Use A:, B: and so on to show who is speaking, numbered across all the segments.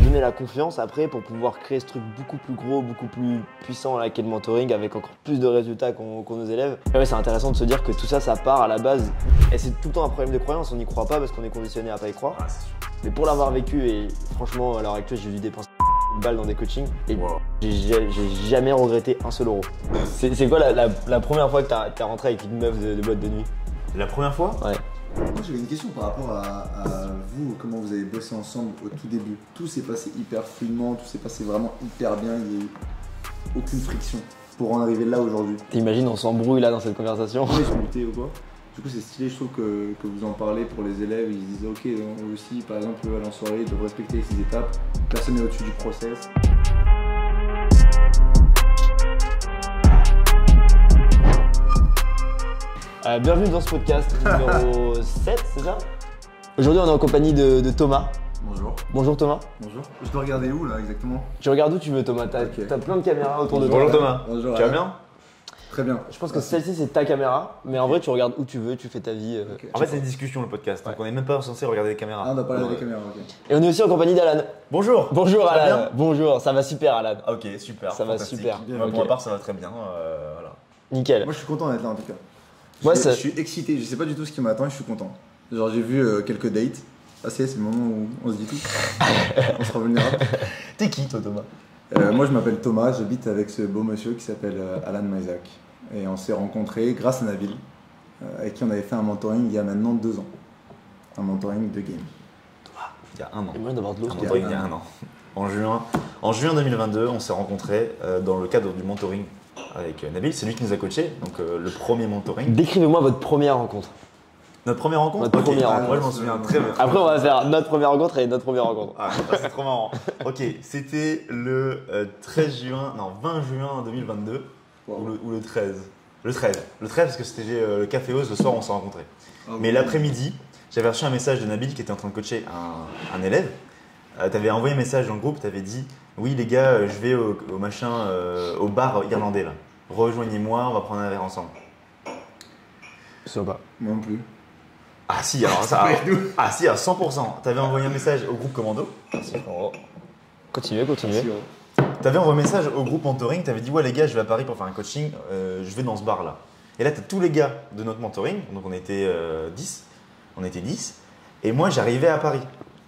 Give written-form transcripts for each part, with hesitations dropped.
A: m'a donné la confiance après pour pouvoir créer ce truc beaucoup plus gros, beaucoup plus puissant là, qu'est le mentoring avec encore plus de résultats qu'ont nos élèves. Et ouais, c'est intéressant de se dire que tout ça, ça part à la base. Et c'est tout le temps un problème de croyance, on n'y croit pas parce qu'on est conditionné à pas y croire.
B: Ah, c'est sûr.
A: Mais pour l'avoir vécu, et franchement, à l'heure actuelle, j'ai dû dépenser une balle dans des coachings et j'ai jamais regretté un seul euro. C'est quoi la première fois que t'as rentré avec une meuf de boîte de nuit?
B: La première fois?
A: Ouais.
C: Moi j'avais une question par rapport à vous, comment vous avez bossé ensemble au tout début. Tout s'est passé hyper fluidement, tout s'est passé vraiment hyper bien, il n'y a eu aucune friction pour en arriver là aujourd'hui.
A: T'imagines, on s'embrouille là dans cette conversation?
C: Oui, je mutais ou quoi. Du coup c'est stylé, je trouve que vous en parlez pour les élèves, ils disent ok, eux aussi par exemple aller en soirée, ils doivent respecter ces étapes, personne n'est au-dessus du process.
A: Bienvenue dans ce podcast numéro 7, c'est ça? Aujourd'hui, on est en compagnie de Thomas.
C: Bonjour.
A: Bonjour Thomas.
C: Bonjour. Je dois regarder où là exactement?
A: Tu regardes où tu veux Thomas, t'as
C: Ok.
A: plein de caméras autour de toi.
B: Bonjour Thomas.
C: Bonjour.
B: Tu vas bien?
C: Très bien.
A: Je pense que celle-ci c'est ta caméra, mais en vrai tu regardes où tu veux, tu fais ta vie.
C: Ok.
B: En fait, c'est une discussion le podcast, donc on n'est même pas censé regarder les caméras.
C: Ah, on doit parler des caméras, ok.
A: Et on est aussi en compagnie d'Alan.
B: Bonjour.
A: Bonjour
B: Ça va
A: Alan.
B: bien
A: Bonjour, ça va super Alan.
B: Ok, super.
A: Ça va
B: fantastique.
A: super.
B: Moi,
A: Ok.
B: Pour ma part, ça va très bien. Voilà.
A: Nickel.
C: Moi je suis content d'être là en tout cas.
A: Moi,
C: je
A: ça-
C: suis excité, je sais pas du tout ce qui m'attend et je suis content. Genre j'ai vu quelques dates. Ah c'est le moment où on se dit tout. On sera vulnérable.
B: T'es qui toi Thomas?
C: Moi je m'appelle Thomas, j'habite avec ce beau monsieur qui s'appelle Alan Maisak. Et on s'est rencontrés grâce à Nabil, avec qui on avait fait un mentoring il y a maintenant 2 ans. Un mentoring de game.
B: Il y a un an.
A: Et moi d'avoir de l'eau.
B: Un mentoring il y a un an. En juin 2022, on s'est rencontrés dans le cadre du mentoring avec Nabil. C'est lui qui nous a coachés, donc le premier mentoring.
A: Décrivez-moi votre première rencontre.
B: Notre première rencontre?
A: Notre
B: Ok.
A: première
B: Ah,
A: rencontre.
B: Moi je m'en souviens très bien.
A: Après on va faire notre première rencontre et notre première rencontre.
B: Ah, c'est trop marrant. Ok, c'était le 20 juin 2022 ou le 13. Le 13 parce que c'était le Café Ose, le soir on s'est rencontrés. Mais l'après-midi, j'avais reçu un message de Nabil qui était en train de coacher un élève. Tu avais envoyé un message dans le groupe, tu avais dit oui les gars, je vais au bar irlandais là. Rejoignez-moi, on va prendre un verre ensemble.
A: Je sais pas.
C: Moi non plus.
B: Ah si, alors ça. Ah si, à 100%. Tu avais envoyé un message au groupe Commando.
A: Continuez.
B: Tu avais envoyé un message au groupe mentoring, tu avais dit ouais les gars, je vais à Paris pour faire un coaching, je vais dans ce bar là. Et là tu as tous les gars de notre mentoring, donc on était 10. On était 10. Et moi j'arrivais à Paris.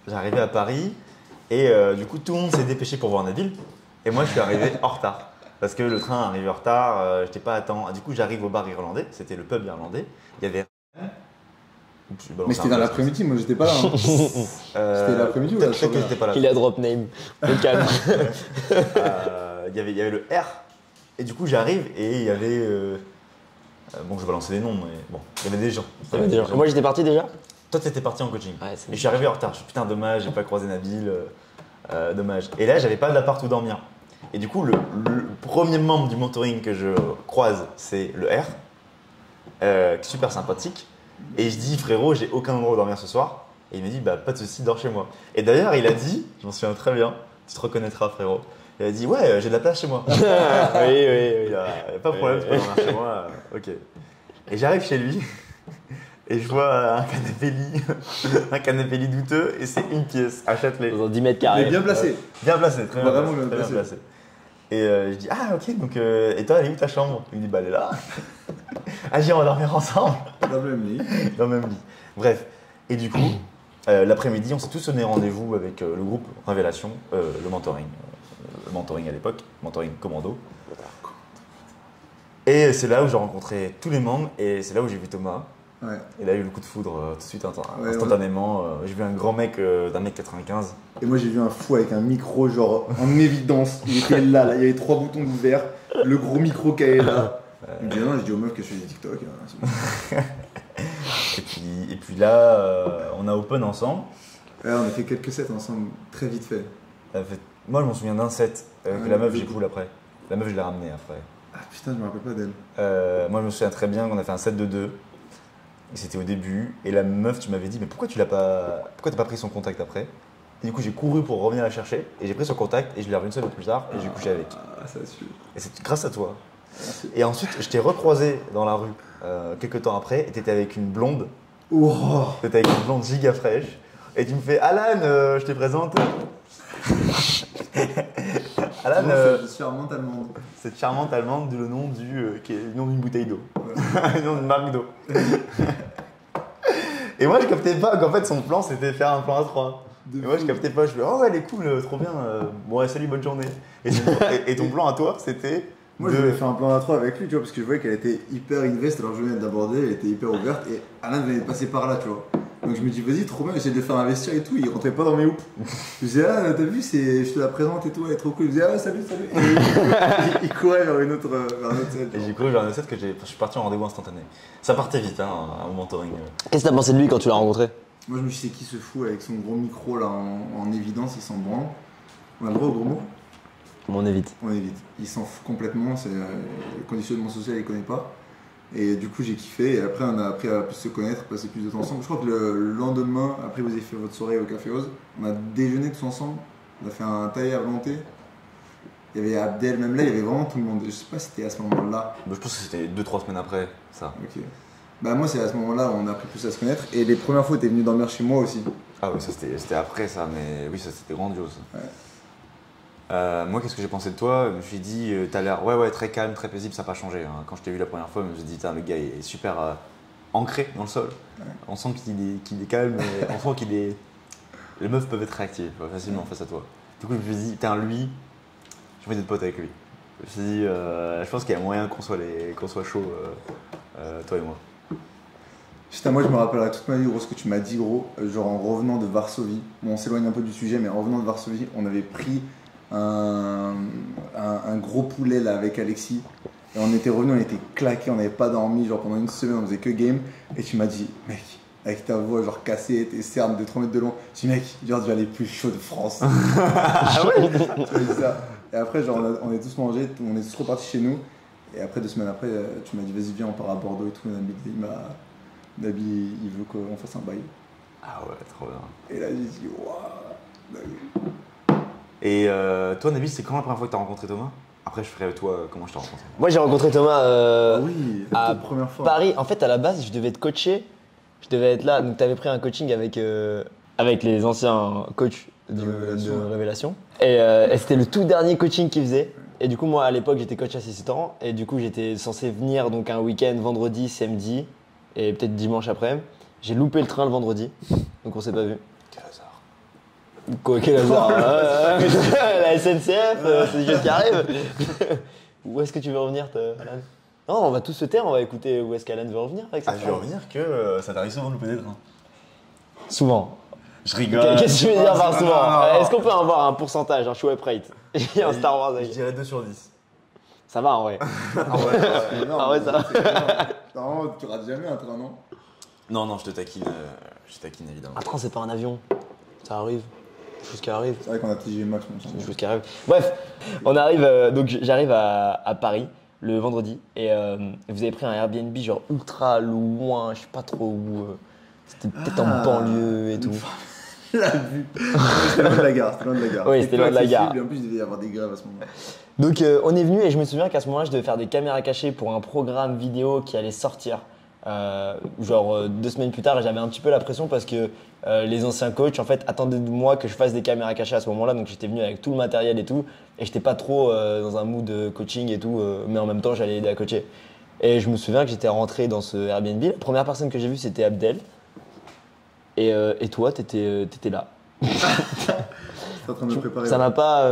B: Et du coup tout le monde s'est dépêché pour voir Nabil. Et moi je suis arrivé en retard. Parce que le train arrivait en retard, j'étais pas à temps. Du coup j'arrive au bar irlandais, c'était le pub irlandais. Il y avait. Oups, j'ai balancé
C: Mais c'était
B: un
C: dans
B: peu,
C: l'après-midi, moi j'étais pas là. Hein. C'était l'après-midi ou la
B: Peut-être que
C: soirée?
B: j'étais pas là.
A: Il a drop name. Au calme.
B: Il y avait le R. Et du coup, j'arrive et il y avait. Bon, je vais balancer des noms, mais bon, il y avait des gens.
A: Et moi j'étais parti déjà.
B: Toi, t'étais parti en coaching.
A: Ouais, c'est
B: Et je suis arrivé en retard. Je suis putain, dommage, j'ai pas croisé Nabil. Dommage. Et là, j'avais pas d'appart où dormir. Et du coup, le premier membre du mentoring que je croise, c'est le R. Qui est super sympathique. Et je dis, frérot, j'ai aucun endroit où dormir ce soir. Et il me dit, bah, pas de soucis, dors chez moi. Et d'ailleurs, il a dit, je m'en souviens très bien, tu te reconnaîtras, frérot. Il a dit, ouais, j'ai de la place chez moi.
A: oui.
B: Il y a pas de problème, tu peux dormir chez moi. Ok. Et j'arrive chez lui et je vois un canapé lit douteux et c'est une pièce à Châtelet.
A: Dans 10 mètres
C: Il
A: carrés.
C: est bien placé.
B: Bien placé, très bien
C: Vraiment
B: placé.
C: bien
B: très
C: placé.
B: Et je dis, ah ok, donc et toi, elle est où ta chambre? Il me dit, bah elle est là. Ah, on va dormir ensemble
C: Dans le même lit.
B: dans le même lit. Bref. Et du coup, l'après-midi, on s'est tous donné rendez-vous avec le groupe Révélation, le mentoring. Le mentoring à l'époque, mentoring commando. Et c'est là où j'ai rencontré tous les membres et c'est là où j'ai vu Thomas.
C: Ouais.
B: Et là, il y a eu le coup de foudre tout de suite,
C: Ouais,
B: instantanément. J'ai vu un grand mec d'un mètre 95.
C: Et moi j'ai vu un fou avec un micro genre en évidence. Il était là, il y avait 3 boutons ouverts, le gros micro qui est là. Il me dit non, je dis aux meufs que je fais des TikTok. Hein, c'est bon.
B: Et puis là, on a open ensemble.
C: Ouais, on a fait quelques sets ensemble, très vite fait.
B: Moi, je m'en souviens d'un set que
C: Ouais,
B: la meuf,
C: oui.
B: j'ai cool après. La meuf, je l'ai ramenée après.
C: Ah putain, je me rappelle pas d'elle.
B: Moi, je me souviens très bien qu'on a fait un set de 2. Et c'était au début. Et la meuf, tu m'avais dit, mais pourquoi t'as pas pris son contact après? Et du coup, j'ai couru pour revenir la chercher. Et j'ai pris son contact et je l'ai revu une semaine plus tard et j'ai couché avec.
C: Ah, ça suit.
B: Et c'est grâce à toi.
C: Merci.
B: Et ensuite, je t'ai recroisé dans la rue quelques temps après et t'étais avec une blonde.
C: Oh.
B: T'étais avec une blonde giga fraîche. Et tu me fais, Alan, je te présente Alan,
C: Cette charmante allemande.
B: cette charmante allemande dit le nom qui est le nom d'une bouteille d'eau. Le nom d'une marque d'eau. Et moi je captais pas qu'en fait son plan c'était faire un plan à 3. Et moi je captais pas, je me dis oh ouais elle est cool, trop bien, bon ouais, salut, bonne journée. Et ton plan à toi c'était
C: Moi je voulais faire un plan à 3 avec lui, tu vois, parce que je voyais qu'elle était hyper invest, alors je venais d'aborder, elle était hyper ouverte et Alain venait de passer par là, tu vois. Donc je me dis vas-y, trop bien, j'essaie de le faire investir et tout, il rentrait pas dans mes hoops. Je disais ah t'as vu, je te la présente et tout, elle est trop cool. Il me disait ah salut. Et il courait vers un autre set.
B: Et j'ai cru vers un set que je suis parti en rendez-vous instantané. Ça partait vite hein, un mentoring.
A: Qu'est-ce que t'as pensé de lui quand tu l'as rencontré?
C: Moi je me suis dit c'est qui ce fou avec son gros micro là en évidence, il s'en branle. On a le droit au gros mot?
A: On évite.
C: On évite. Il s'en fout complètement, c'est le conditionnement social, il connaît pas. Et du coup, j'ai kiffé. Et après, on a appris à plus se connaître, passer plus de temps ensemble. Je crois que le lendemain, après vous avez fait votre soirée au Café Oz, on a déjeuné tous ensemble. On a fait un taillé à volonté. Il y avait Abdel, même là, il y avait vraiment tout le monde. Je sais pas si c'était à ce moment-là.
B: Je pense que c'était 2-3 semaines après ça.
C: Ok. Bah, moi, c'est à ce moment-là où on a appris plus à se connaître. Et les premières fois, t'es venu dormir chez moi aussi.
B: Ah oui, ça c'était après ça, mais oui, ça c'était grandiose.
C: Ouais.
B: Moi, qu'est-ce que j'ai pensé de toi? Je me suis dit, t'as l'air ouais, très calme, très paisible, ça n'a pas changé. Hein. Quand je t'ai vu la première fois, je me suis dit, le gars est super ancré dans le sol.
C: Ouais.
B: On sent qu'il est calme, et on sent qu'il est. Les meufs peuvent être réactives facilement face à toi. Du coup, je me suis dit, lui, j'ai envie d'être pote avec lui. Je me suis dit, je pense qu'il y a moyen qu'on soit chaud, toi et moi.
C: Putain, moi je me rappellerai toute ma vie, gros, ce que tu m'as dit, gros, genre en revenant de Varsovie. Bon, on s'éloigne un peu du sujet, mais en revenant de Varsovie, on avait pris un gros poulet là avec Alexis. Et on était revenu, on était claqués, on n'avait pas dormi, genre pendant une semaine, on faisait que game. Et tu m'as dit, mec, avec ta voix genre cassée, tes cernes de 3 mètres de long, je dis, mec, genre tu vas les plus chauds de France.
B: Ah ouais.
C: Tu m'as dit ça. Et après, genre, on est tous mangés, on est tous repartis chez nous. Et après, 2 semaines après, tu m'as dit, vas-y, viens, on part à Bordeaux et tout. Nabil, il veut qu'on fasse un bail.
B: Ah ouais, trop bien.
C: Et là, j'ai dit, waouh, Nabil.
B: Et toi, Nabil, c'est quand la première fois que tu as rencontré Thomas? Après, je ferai toi comment je t'ai rencontré.
A: Moi j'ai rencontré Thomas
C: Oui,
A: à
C: la première fois.
A: Paris. En fait, à la base, je devais être coaché. Je devais être là. Donc, tu avais pris un coaching avec les anciens coachs de Révélation. Et c'était le tout dernier coaching qu'ils faisaient. Et du coup, moi à l'époque, j'étais coach assistant. Et du coup, j'étais censé venir donc un week-end, vendredi, samedi et peut-être dimanche après. J'ai loupé le train le vendredi. Donc, on s'est pas vu.
B: Quel hasard.
A: Quoi, quel hasard. La SNCF, c'est des choses qui arrivent. Où est-ce que tu veux revenir, Alan? Non, on va tous se taire, on va écouter où est-ce qu'Alan veut revenir avec ça.
B: Je vais revenir que ça t'arrive souvent de louper des trains.
A: Souvent.
B: Je rigole.
A: Qu'est-ce que tu veux dire par
C: non,
A: souvent?
C: non.
A: Est-ce qu'on peut avoir un pourcentage, un Swipe rate? Il y a un Star Wars
B: Je
A: avec.
B: dirais 2 sur 10.
A: Ça va en vrai.
C: Ah
A: ouais, ça va.
C: Non, tu rates jamais un train, non?
B: Non, je te taquine évidemment.
A: Un train, c'est pas un avion. Ça arrive. Des choses qui arrivent.
C: C'est vrai qu'on a TGV Max, mon
A: Des choses qui arrivent. Bref, on arrive. Donc j'arrive à Paris le vendredi et vous avez pris un Airbnb genre ultra loin, je sais pas trop où. C'était peut-être en banlieue et tout.
C: La vue. C'était loin de la gare.
A: Oui, c'était loin de la gare.
C: Et en plus, il devait y avoir des grèves à ce moment-là.
A: Donc on est venu et je me souviens qu'à ce moment-là, je devais faire des caméras cachées pour un programme vidéo qui allait sortir. 2 semaines plus tard, et j'avais un petit peu la pression parce que les anciens coachs en fait attendaient de moi que je fasse des caméras cachées à ce moment-là, donc j'étais venu avec tout le matériel et tout, et j'étais pas trop dans un mood de coaching et tout, mais en même temps j'allais aider à coacher. Et je me souviens que j'étais rentré dans ce Airbnb, la première personne que j'ai vue c'était Abdel, et toi t'étais là.
C: J'étais en train de me préparer.
A: Ça m'a pas,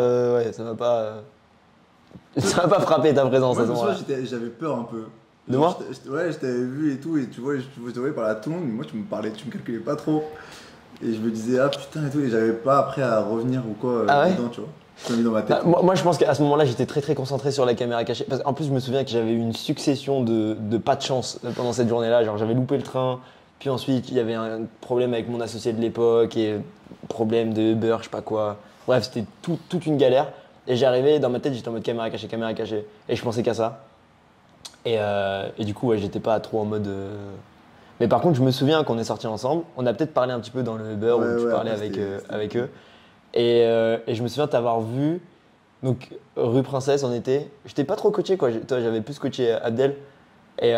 A: ça m'a pas frappé ta présence à ce moment-là.
C: J'avais peur un peu.
A: De moi?
C: Ouais, je t'avais vu et tout, et tu vois, je te voyais par la tourne, mais moi tu me calculais pas trop. Et je me disais, ah putain et tout, et j'avais pas après à revenir ou quoi dedans, tu vois. Je t'ai mis dans ma tête.
A: Moi je pense qu'à ce moment-là j'étais très concentré sur la caméra cachée. Parce qu'en plus je me souviens que j'avais eu une succession de pas de chance pendant cette journée-là. Genre j'avais loupé le train, puis ensuite il y avait un problème avec mon associé de l'époque, et problème de Uber, je sais pas quoi. Bref, c'était toute une galère. Et j'arrivais, dans ma tête j'étais en mode caméra cachée. Et je pensais qu'à ça. Et du coup, ouais, j'étais pas trop en mode. Mais par contre, je me souviens qu'on est sortis ensemble. On a peut-être parlé un petit peu dans le Uber où tu parlais avec eux. Et je me souviens t'avoir vu. Donc, rue Princesse, on était. J'étais pas trop coaché, quoi. Toi, j'avais plus coaché Abdel. Et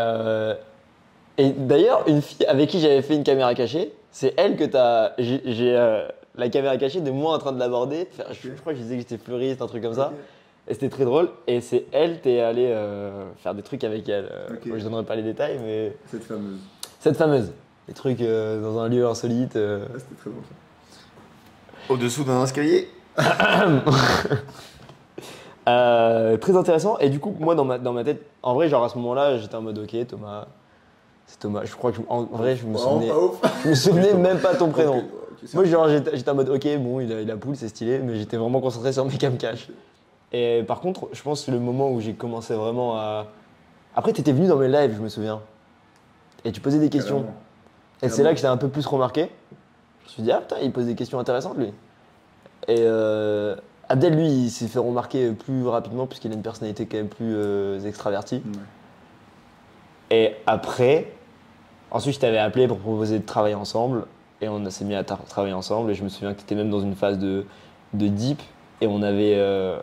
A: d'ailleurs, une fille avec qui j'avais fait une caméra cachée, c'est elle que t'as. la caméra cachée de moi en train de l'aborder. Je crois que je disais que j'étais fleuriste, un truc comme ça.
C: Ok.
A: Et c'était très drôle. Et c'est elle, t'es allé faire des trucs avec elle.
C: Ok.
A: Moi, je donnerai pas les détails, mais
C: Cette fameuse.
A: cette fameuse. Des trucs dans un lieu insolite.
C: Ah, c'était très bon ça.
B: Au-dessous d'un escalier.
A: Très intéressant. Et du coup, moi, dans ma tête, en vrai, genre à ce moment-là, j'étais en mode ok, Thomas. C'est Thomas. Je crois que en vrai, je me souvenais.
C: Vraiment pas ouf.
A: Je me souvenais même pas ton prénom.
C: Ok, c'est
A: Moi,
C: ça.
A: genre, j'étais en mode ok, bon, il a poule, c'est stylé, mais j'étais vraiment concentré sur mes camcash. Et par contre, je pense que le moment où j'ai commencé vraiment à. Après, t'étais venu dans mes lives, je me souviens. Et tu posais des questions.
C: Carrément.
A: Et c'est là que j'étais un peu plus remarqué. Je me suis dit, ah putain, il pose des questions intéressantes lui. Et Abdel, lui, il s'est fait remarquer plus rapidement puisqu'il a une personnalité quand même plus extravertie.
C: Ouais.
A: Et après, ensuite, je t'avais appelé pour proposer de travailler ensemble. Et on s'est mis à travailler ensemble. Et je me souviens que tu étais même dans une phase de deep. Et on avait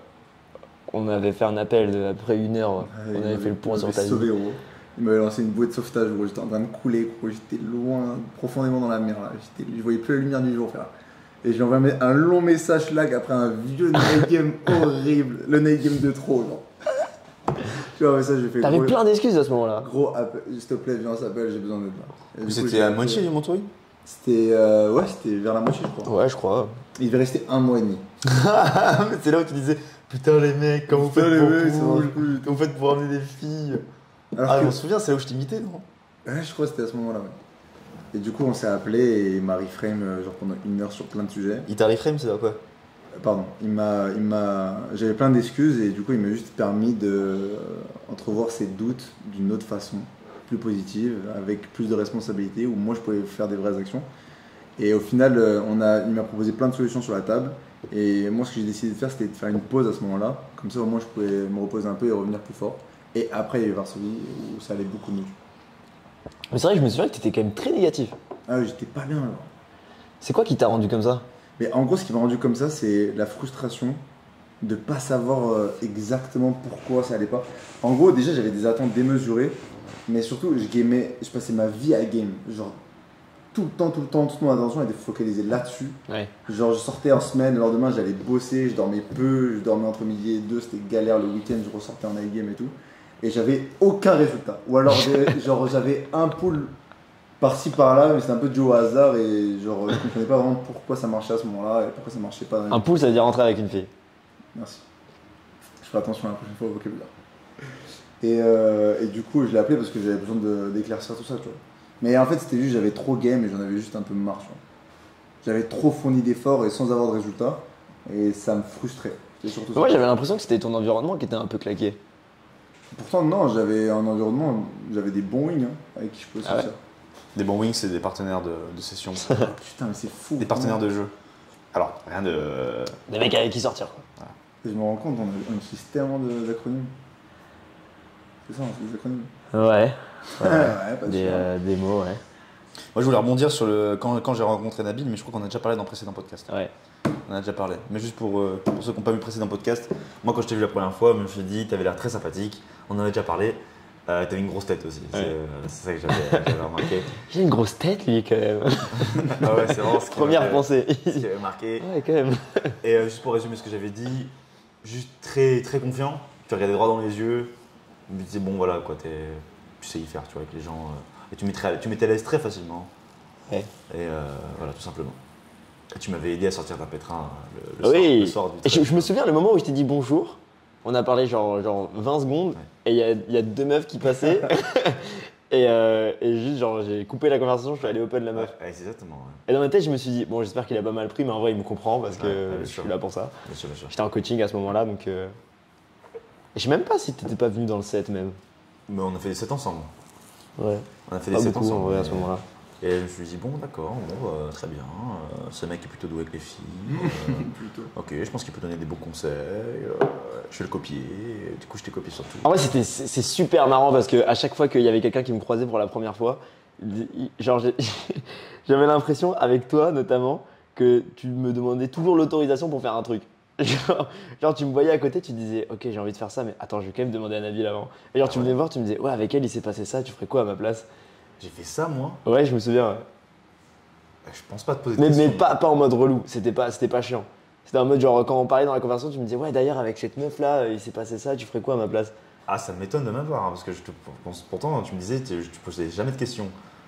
A: fait un appel de à peu près 1 heure.
C: Il
A: On avait fait le point sur ta
C: m'avait
A: vie.
C: sauvé, gros. Il m'avait lancé une bouée de sauvetage, gros. J'étais en train de couler, gros. J'étais loin, profondément dans la mer, là. Je voyais plus la lumière du jour, frère. Et j'ai envoyé un long message lag après un vieux night game horrible. Le night game de trop, genre. Tu vois, mais ça, j'ai fait.
A: T'avais
C: gros,
A: plein d'excuses à ce moment-là.
C: Gros appel, s'il te plaît, viens, on s'appelle, j'ai besoin d'être là. Et du coup,
B: C'était
C: j'ai
B: à
C: appelé-
B: moitié du Montouri.
C: C'était ouais, c'était vers la moitié, je crois.
A: Ouais, je crois.
C: Il devait rester 1 mois et demi.
B: C'est là où tu disais putain les mecs, comment vous
C: Putain,
B: faites
C: les
B: pour
C: mecs, ça
B: poule
C: marche plus.
B: Comment vous faites pour ramener des filles.
C: Alors
B: Ah, je
C: que-
B: m'en souviens, c'est là où je t'imitais, non?
C: Ouais, je crois que c'était à ce moment-là, ouais. Et du coup, on s'est appelé et il m'a reframe genre pendant 1 heure sur plein de sujets.
B: Il t'a reframe, c'est quoi?
C: Pardon, j'avais plein d'excuses et du coup, il m'a juste permis de entrevoir ses doutes d'une autre façon, plus positive, avec plus de responsabilité, où moi je pouvais faire des vraies actions. Et au final, il m'a proposé plein de solutions sur la table. Et moi, ce que j'ai décidé de faire, c'était de faire une pause à ce moment-là. Comme ça, au moins, je pouvais me reposer un peu et revenir plus fort. Et après, il y a eu Varsovie où ça allait beaucoup mieux.
A: Mais c'est vrai que je me souviens que t'étais quand même très négatif.
C: Ah oui, j'étais pas bien alors.
A: C'est quoi qui t'a rendu comme ça?
C: Mais en gros, ce qui m'a rendu comme ça, c'est la frustration de pas savoir exactement pourquoi ça allait pas. En gros, déjà, j'avais des attentes démesurées, mais surtout, je passais ma vie à game. Genre, tout le temps, toute mon attention était focalisée là-dessus.
A: Ouais.
C: Genre, je sortais en semaine, le lendemain, j'allais bosser, je dormais peu, je dormais entre midi et 2, c'était galère. Le week-end, je ressortais en night game et tout. Et j'avais aucun résultat. Ou alors, genre, j'avais un pool par-ci par-là, mais c'est un peu dû au hasard et genre je comprenais pas vraiment pourquoi ça marchait à ce moment-là et pourquoi ça marchait pas.
A: Un pool, ça veut dire rentrer avec une fille.
C: Merci. Je ferai attention la prochaine fois au vocabulaire. Et du coup, je l'ai appelé parce que j'avais besoin d'éclaircir tout ça, tu vois. Mais en fait, c'était juste, j'avais trop game et j'en avais juste un peu marre, tu vois. J'avais trop fourni d'efforts et sans avoir de résultats et ça me frustrait. C'était surtout ça.
A: Moi, j'avais l'impression que c'était ton environnement qui était un peu claqué.
C: Pourtant, non, j'avais un environnement, j'avais des bons wings hein, avec qui je pouvais
A: Ah ouais.
C: sortir.
B: Des bons wings, c'est des partenaires de session.
C: Putain, mais c'est fou.
B: Des partenaires de jeu. Alors, rien de.
A: Des mecs avec qui sortir, quoi.
C: Et je me rends compte, on utilise tellement d'acronymes. C'est ça, on utilise des acronymes.
A: Ouais.
C: Ouais, pas sûr.
A: Des mots, ouais.
B: Moi, je voulais rebondir sur quand j'ai rencontré Nabil, mais je crois qu'on a déjà parlé dans le précédent podcast.
A: Ouais.
B: On en a déjà parlé. Mais juste pour ceux qui n'ont pas vu le précédent podcast, moi, quand je t'ai vu la première fois, je me suis dit, t'avais l'air très sympathique. On en avait déjà parlé. T'avais une grosse tête aussi.
A: Ouais.
B: C'est ça que j'avais remarqué.
A: J'ai une grosse tête, lui, quand même.
B: Ah ouais, c'est vraiment ce qui
A: Première
B: m'avait-
A: pensée.
B: ce qui avait marqué.
A: Ouais, quand même.
B: Et juste pour résumer ce que j'avais dit, juste très, très confiant. Tu regardais droit dans les yeux. Tu me disais, bon, voilà, quoi, tu sais y faire, tu vois, avec les gens. Et tu mettais à l'aise très facilement.
A: Ouais.
B: Et voilà, tout simplement. Et tu m'avais aidé à sortir d'un pétrin
A: Oui.
B: le soir du
A: Et
B: trade.
A: je me souviens le moment où je t'ai dit bonjour. On a parlé genre 20 secondes.
B: Ouais.
A: Et il y a 2 meufs qui passaient. et juste, genre, j'ai coupé la conversation, je suis allé open la meuf.
B: Ouais, c'est exactement. Ouais.
A: Et dans ma tête, je me suis dit, bon, j'espère qu'il a pas mal pris, mais en vrai, il me comprend parce que
B: Ouais, bien
A: je
B: sûr.
A: suis là pour ça.
B: Bien sûr, bien sûr.
A: J'étais en coaching à ce moment-là, donc. Et je sais même pas si t'étais pas venu dans le set même.
B: Mais on a fait des sets ensemble.
A: Ouais.
B: On a fait
A: Pas
B: des sets
A: beaucoup en
B: ensemble.
A: vrai à
B: et-
A: ce moment-là.
B: Et je me suis dit, bon, d'accord, très bien. Ce mec est plutôt doué avec les filles.
C: Plutôt.
B: Ok, je pense qu'il peut donner des bons conseils. Je vais le copier. Et du coup, je t'ai copié sur tout.
A: En vrai, c'est super marrant parce que à chaque fois qu'il y avait quelqu'un qui me croisait pour la première fois, genre j'avais l'impression, avec toi notamment, que tu me demandais toujours l'autorisation pour faire un truc. Genre, tu me voyais à côté, tu disais ok, j'ai envie de faire ça, mais attends, je vais quand même demander à Nabil avant. Et genre tu venais voir, tu me disais ouais, avec elle il s'est passé ça, tu ferais quoi à ma place?
B: J'ai fait ça, moi.
A: Ouais, je me souviens. Ouais.
B: Je pense pas te poser de
A: Mais
B: questions.
A: pas en mode relou, c'était pas chiant. C'était en mode genre quand on parlait dans la conversation, tu me disais ouais d'ailleurs avec cette meuf là, il s'est passé ça, tu ferais quoi à ma place?
B: Ah, ça m'étonne de ma part, hein, parce que pourtant, tu me disais, tu posais jamais de questions.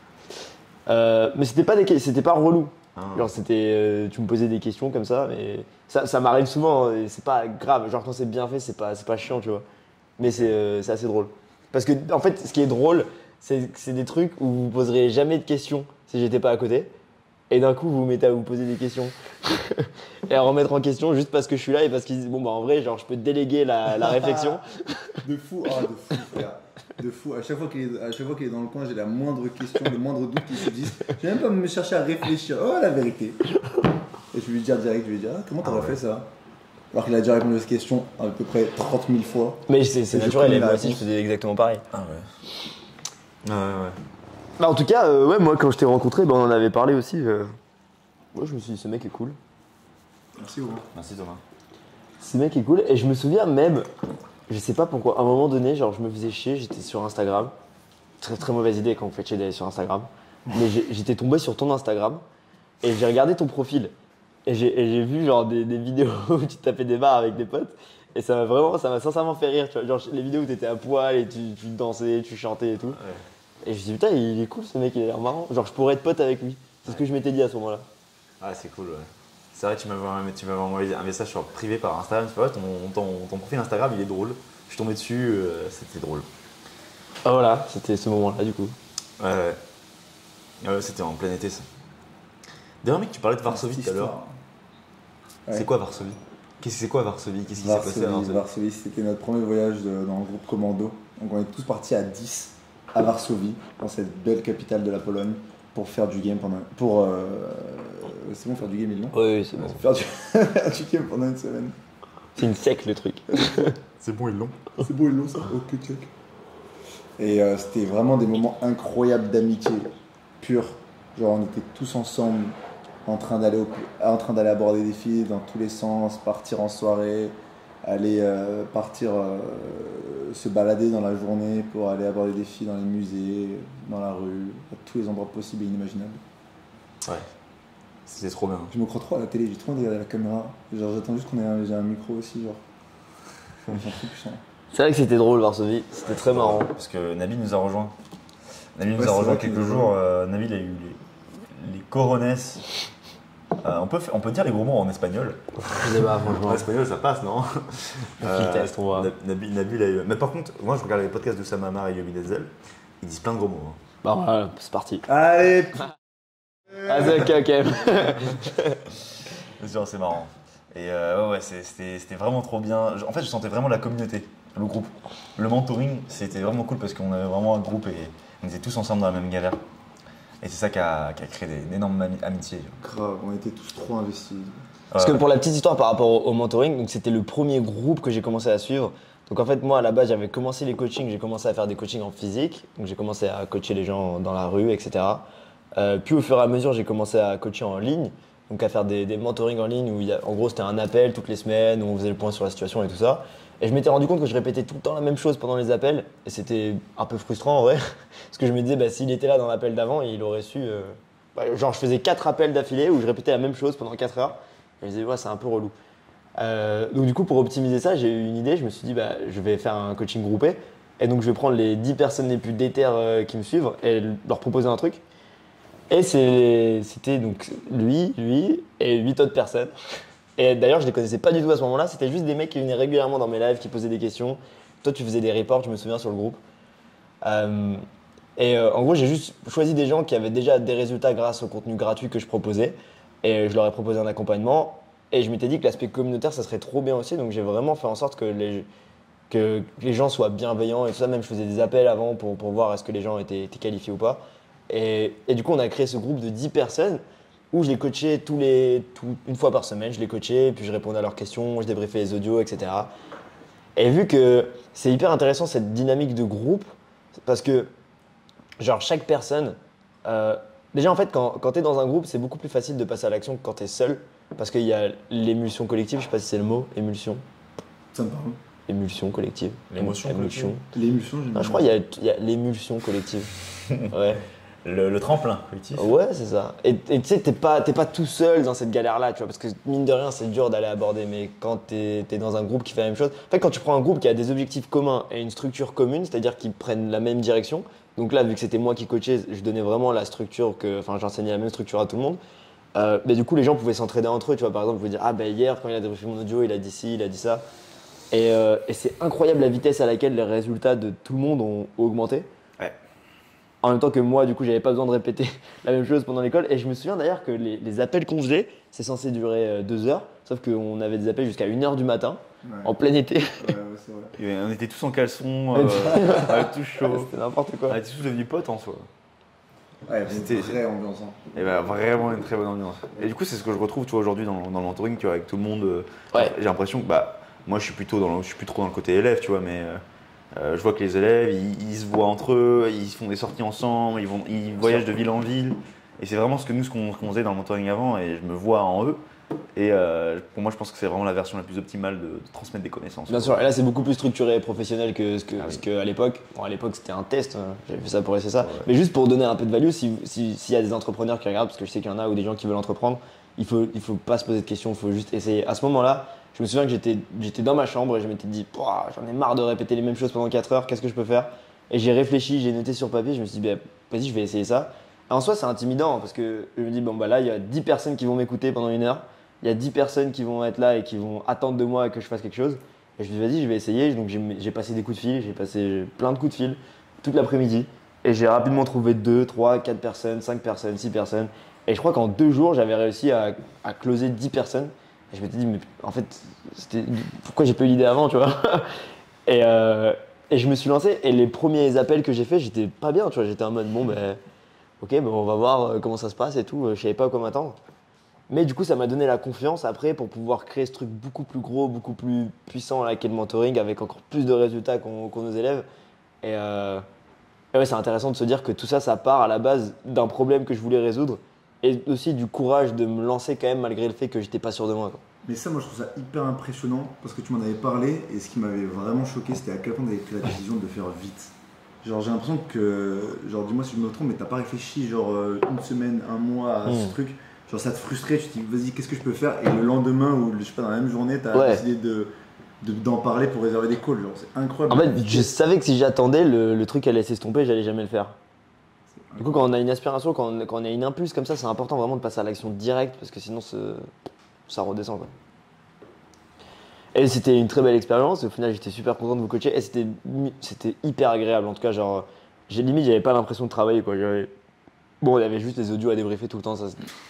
A: Mais c'était pas relou.
B: Hein.
A: Genre c'était tu me posais des questions comme ça, mais ça m'arrive souvent, et c'est pas grave. Genre quand c'est bien fait, c'est pas chiant, tu vois. Mais c'est assez drôle. Parce que en fait, ce qui est drôle, c'est des trucs où vous poserez jamais de questions si j'étais pas à côté. Et d'un coup, vous vous mettez à vous poser des questions et à remettre en question juste parce que je suis là et parce qu'ils disent bon bah en vrai, genre je peux te déléguer la réflexion.
C: De fou, frère. De fou. À chaque fois qu'il est dans le coin, j'ai la moindre question, le moindre doute qui subsiste. Je vais même pas me chercher à réfléchir. Oh, la vérité. Et je vais lui dire direct, comment t'aurais fait ça? Alors qu'il a déjà répondu à cette question à peu près 30 000 fois.
A: Mais c'est
C: je
A: naturel,
C: connais
A: et
C: la
A: moi aussi je
C: réponse.
A: faisais exactement pareil.
B: Ah ouais. Ouais.
A: Bah, en tout cas, ouais, moi quand je t'ai rencontré, on en avait parlé aussi. Moi je me suis dit ce mec est cool.
C: Merci, Ouro.
B: Merci Thomas.
A: Ce mec est cool et je me souviens même, je sais pas pourquoi, à un moment donné, genre je me faisais chier, j'étais sur Instagram. Très très mauvaise idée quand vous faites chier d'aller sur Instagram. Mais j'étais tombé sur ton Instagram et j'ai regardé ton profil. Et j'ai vu genre des vidéos où tu tapais des barres avec des potes. Et ça m'a sincèrement fait rire. Tu vois, genre les vidéos où t'étais à poil et tu dansais, tu chantais et tout.
B: Ouais.
A: Et je me suis dit putain, il est cool ce mec, il a l'air marrant. Genre je pourrais être pote avec lui. C'est ce que je m'étais dit à ce moment-là.
B: Ah, c'est cool, ouais. C'est vrai, tu m'avais envoyé un message sur privé par Instagram. Tu vois, ton profil Instagram, il est drôle. Je suis tombé dessus, c'était drôle.
A: Ah voilà, c'était ce moment-là du coup.
B: Ouais. C'était en plein été, ça. D'ailleurs, mec, tu parlais de Varsovie tout à l'heure.
C: Ouais.
B: C'est quoi Varsovie? C'est quoi Varsovie? Qu'est-ce qui s'est passé à Varsovie?
C: Varsovie, c'était notre premier voyage dans le groupe Commando. Donc on est tous partis à 10 à Varsovie, dans cette belle capitale de la Pologne, pour faire du game c'est bon, faire du game, ils l'ont?
A: Oui, c'est bon.
C: Faire du game pendant une semaine.
A: C'est une sec le truc.
B: C'est bon, ils l'ont.
C: C'est beau, ils l'ont ça? Ok, check. Et c'était vraiment des moments incroyables d'amitié pure. Genre on était tous ensemble en train d'aller aborder des filles dans tous les sens, partir en soirée, aller se balader dans la journée pour aller aborder des filles dans les musées, dans la rue, à tous les endroits possibles et inimaginables.
B: Ouais. C'était trop bien.
C: Je me crois trop à la télé, j'ai trop envie de regarder la caméra. Genre j'attends juste j'ai un micro aussi, genre. C'est trop puissant.
A: C'est vrai que c'était drôle Varsovie, c'était très marrant.
B: Parce que Nabil nous a rejoint. Nabil nous
C: Ouais,
B: a
C: c'est
B: rejoint
C: vrai qu'il
B: quelques
C: nous a
B: jours. Nabil a eu les corones. On peut dire les gros mots en espagnol.
A: Je sais pas, franchement.
B: En espagnol, ça passe, non?
A: Petit test, on voit.
B: Nabil a eu. Mais par contre, moi je regarde les podcasts de Samamar et Yomi Denzel. Ils disent plein de gros mots. Hein.
A: Bah voilà, c'est parti.
C: Allez.
A: Ah, ok.
B: Genre, c'est marrant. Et ouais, c'était vraiment trop bien. En fait, je sentais vraiment la communauté, le groupe. Le mentoring, c'était vraiment cool parce qu'on avait vraiment un groupe et on était tous ensemble dans la même galère. Et c'est ça qui a créé une énorme amitié.
C: Grave, on était tous trop investis.
A: Parce que pour la petite histoire par rapport au mentoring, donc c'était le premier groupe que j'ai commencé à suivre. Donc en fait, moi à la base, j'avais commencé les coachings, j'ai commencé à faire des coachings en physique. Donc j'ai commencé à coacher les gens dans la rue, etc. Puis au fur et à mesure, j'ai commencé à coacher en ligne. Donc à faire des mentorings en ligne où en gros c'était un appel toutes les semaines où on faisait le point sur la situation et tout ça. Et je m'étais rendu compte que je répétais tout le temps la même chose pendant les appels et c'était un peu frustrant en vrai. Parce que je me disais s'il était là dans l'appel d'avant, il aurait su. Genre je faisais 4 appels d'affilée où je répétais la même chose pendant 4 heures. Et je me disais ouais c'est un peu relou. Donc du coup pour optimiser ça, j'ai eu une idée, je me suis dit je vais faire un coaching groupé. Et donc je vais prendre les 10 personnes les plus déterres qui me suivent et leur proposer un truc. Et c'était donc lui et 8 autres personnes. Et d'ailleurs, je les connaissais pas du tout à ce moment-là. C'était juste des mecs qui venaient régulièrement dans mes lives, qui posaient des questions. Toi, tu faisais des reports, je me souviens, sur le groupe. En gros, j'ai juste choisi des gens qui avaient déjà des résultats grâce au contenu gratuit que je proposais. Et je leur ai proposé un accompagnement. Et je m'étais dit que l'aspect communautaire, ça serait trop bien aussi. Donc, j'ai vraiment fait en sorte que les gens soient bienveillants et tout ça. Même, je faisais des appels avant pour voir est-ce que les gens étaient qualifiés ou pas. Et du coup, on a créé ce groupe de 10 personnes où je les coachais une fois par semaine. Je les coachais, puis je répondais à leurs questions, je débriefais les audios, etc. Et vu que c'est hyper intéressant cette dynamique de groupe, parce que genre chaque personne… déjà en fait, quand tu es dans un groupe, c'est beaucoup plus facile de passer à l'action que quand tu es seul. Parce qu'il y a l'émulsion collective, je sais pas si c'est le mot, émulsion.
C: Ça me parle.
A: Émulsion collective.
B: L'émotion
A: Émulsion.
C: L'émulsion,
A: Non, je crois qu'il y a l'émulsion collective. Ouais.
B: le tremplin collectif.
A: Ouais, c'est ça. Et tu sais, t'es pas tout seul dans cette galère-là, tu vois, parce que mine de rien, c'est dur d'aller aborder, mais quand t'es dans un groupe qui fait la même chose, en fait, quand tu prends un groupe qui a des objectifs communs et une structure commune, c'est-à-dire qu'ils prennent la même direction, donc là, vu que c'était moi qui coachais, je donnais vraiment la structure enfin, j'enseignais la même structure à tout le monde. Mais du coup, les gens pouvaient s'entraider entre eux, tu vois, par exemple, je pouvais dire, ah ben hier, quand il a débriefé mon audio, il a dit ci, il a dit ça. Et c'est incroyable la vitesse à laquelle les résultats de tout le monde ont augmenté.
B: Ouais.
A: En même temps que moi, du coup, j'avais pas besoin de répéter la même chose pendant l'école. Et je me souviens d'ailleurs que les appels qu'on faisait, c'est censé durer 2 heures. Sauf qu'on avait des appels jusqu'à 1h du matin, en plein été.
C: Ouais, c'est vrai.
B: Et on était tous en caleçon, tout chaud.
A: C'était n'importe quoi.
B: On était tous devenus potes en soi.
C: Ouais,
B: C'était-
C: c'était vraie ambiance. Hein.
B: Et bah, vraiment une très bonne ambiance. Et du coup, c'est ce que je retrouve tu vois, aujourd'hui dans le mentoring, tu vois, avec tout le monde.
A: Ouais.
B: J'ai l'impression que moi, je suis plus trop dans le côté élève, tu vois, mais je vois que les élèves, ils se voient entre eux, ils font des sorties ensemble, ils voyagent de ville en ville. Et c'est vraiment ce qu'on faisait dans le mentoring avant, et je me vois en eux. Et pour moi, je pense que c'est vraiment la version la plus optimale de transmettre des connaissances.
A: Bien sûr, et là c'est beaucoup plus structuré et professionnel que ce
B: Ah oui.
A: qu'à l'époque. Bon, à l'époque c'était un test, j'avais fait ça pour essayer ça.
B: Ouais.
A: Mais juste pour donner un peu de value, s'il y a des entrepreneurs qui regardent, parce que je sais qu'il y en a, ou des gens qui veulent entreprendre, il faut pas se poser de questions, il faut juste essayer. À ce moment-là, je me souviens que j'étais dans ma chambre et je m'étais dit, pouah, j'en ai marre de répéter les mêmes choses pendant 4 heures, qu'est-ce que je peux faire? Et j'ai réfléchi, j'ai noté sur papier, je me suis dit, bah, vas-y, je vais essayer ça. Et en soi, c'est intimidant parce que je me dis, bon, bah là, il y a 10 personnes qui vont m'écouter pendant 1 heure. Il y a 10 personnes qui vont être là et qui vont attendre de moi que je fasse quelque chose. Et je me dis, vas-y, je vais essayer. Donc j'ai passé des coups de fil, j'ai passé plein de coups de fil toute l'après-midi. Et j'ai rapidement trouvé 2, 3, 4 personnes, 5 personnes, 6 personnes. Et je crois qu'en 2 jours, j'avais réussi à closer 10 personnes. Et je m'étais dit, mais en fait, pourquoi j'ai pas eu l'idée avant, tu vois? Et je me suis lancé. Et les premiers appels que j'ai faits, j'étais pas bien, tu vois. J'étais en mode, bon, ben, ok, ben, on va voir comment ça se passe et tout. Je savais pas à quoi m'attendre. Mais du coup, ça m'a donné la confiance après pour pouvoir créer ce truc beaucoup plus gros, beaucoup plus puissant là, qu'est le mentoring avec encore plus de résultats qu'ont nos élèves. Et ouais, c'est intéressant de se dire que tout ça, ça part à la base d'un problème que je voulais résoudre et aussi du courage de me lancer quand même malgré le fait que j'étais pas sûr de moi, quoi.
C: Mais ça, moi, je trouve ça hyper impressionnant parce que tu m'en avais parlé et ce qui m'avait vraiment choqué, c'était à quel point tu avais pris la décision de le faire vite. Genre, j'ai l'impression que, genre, dis-moi si je me trompe, mais t'as pas réfléchi, genre, une semaine, un mois à ce truc. Genre, ça te frustrait, tu te dis, vas-y, qu'est-ce que je peux faire? Et le lendemain, ou je sais pas, dans la même journée, t'as décidé d'en parler pour réserver des calls. Genre, c'est incroyable.
A: En fait, je savais que si j'attendais, le truc allait s'estomper, j'allais jamais le faire. Du coup, quand on a une aspiration, quand on a une impulse comme ça, c'est important vraiment de passer à l'action directe parce que sinon ça redescend, quoi. Et c'était une très belle expérience. Au final, j'étais super content de vous coacher et c'était hyper agréable. En tout cas, genre, j'avais pas l'impression de travailler, quoi. Bon, il y avait juste les audios à débriefer tout le temps.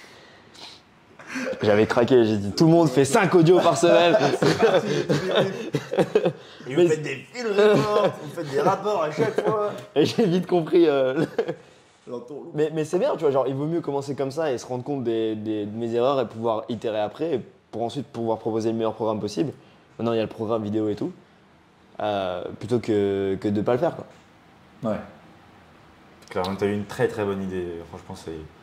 A: J'avais craqué, j'ai dit tout le monde fait 5 audios par semaine.
B: Et vous faites des field reports, vous faites des rapports à chaque fois.
A: Et j'ai vite compris. Mais c'est bien, tu vois, genre il vaut mieux commencer comme ça et se rendre compte de mes erreurs et pouvoir itérer après pour ensuite pouvoir proposer le meilleur programme possible. Maintenant il y a le programme vidéo et tout, plutôt que de pas le faire, quoi.
C: Ouais.
B: Clairement, t'as eu une très très bonne idée. Franchement,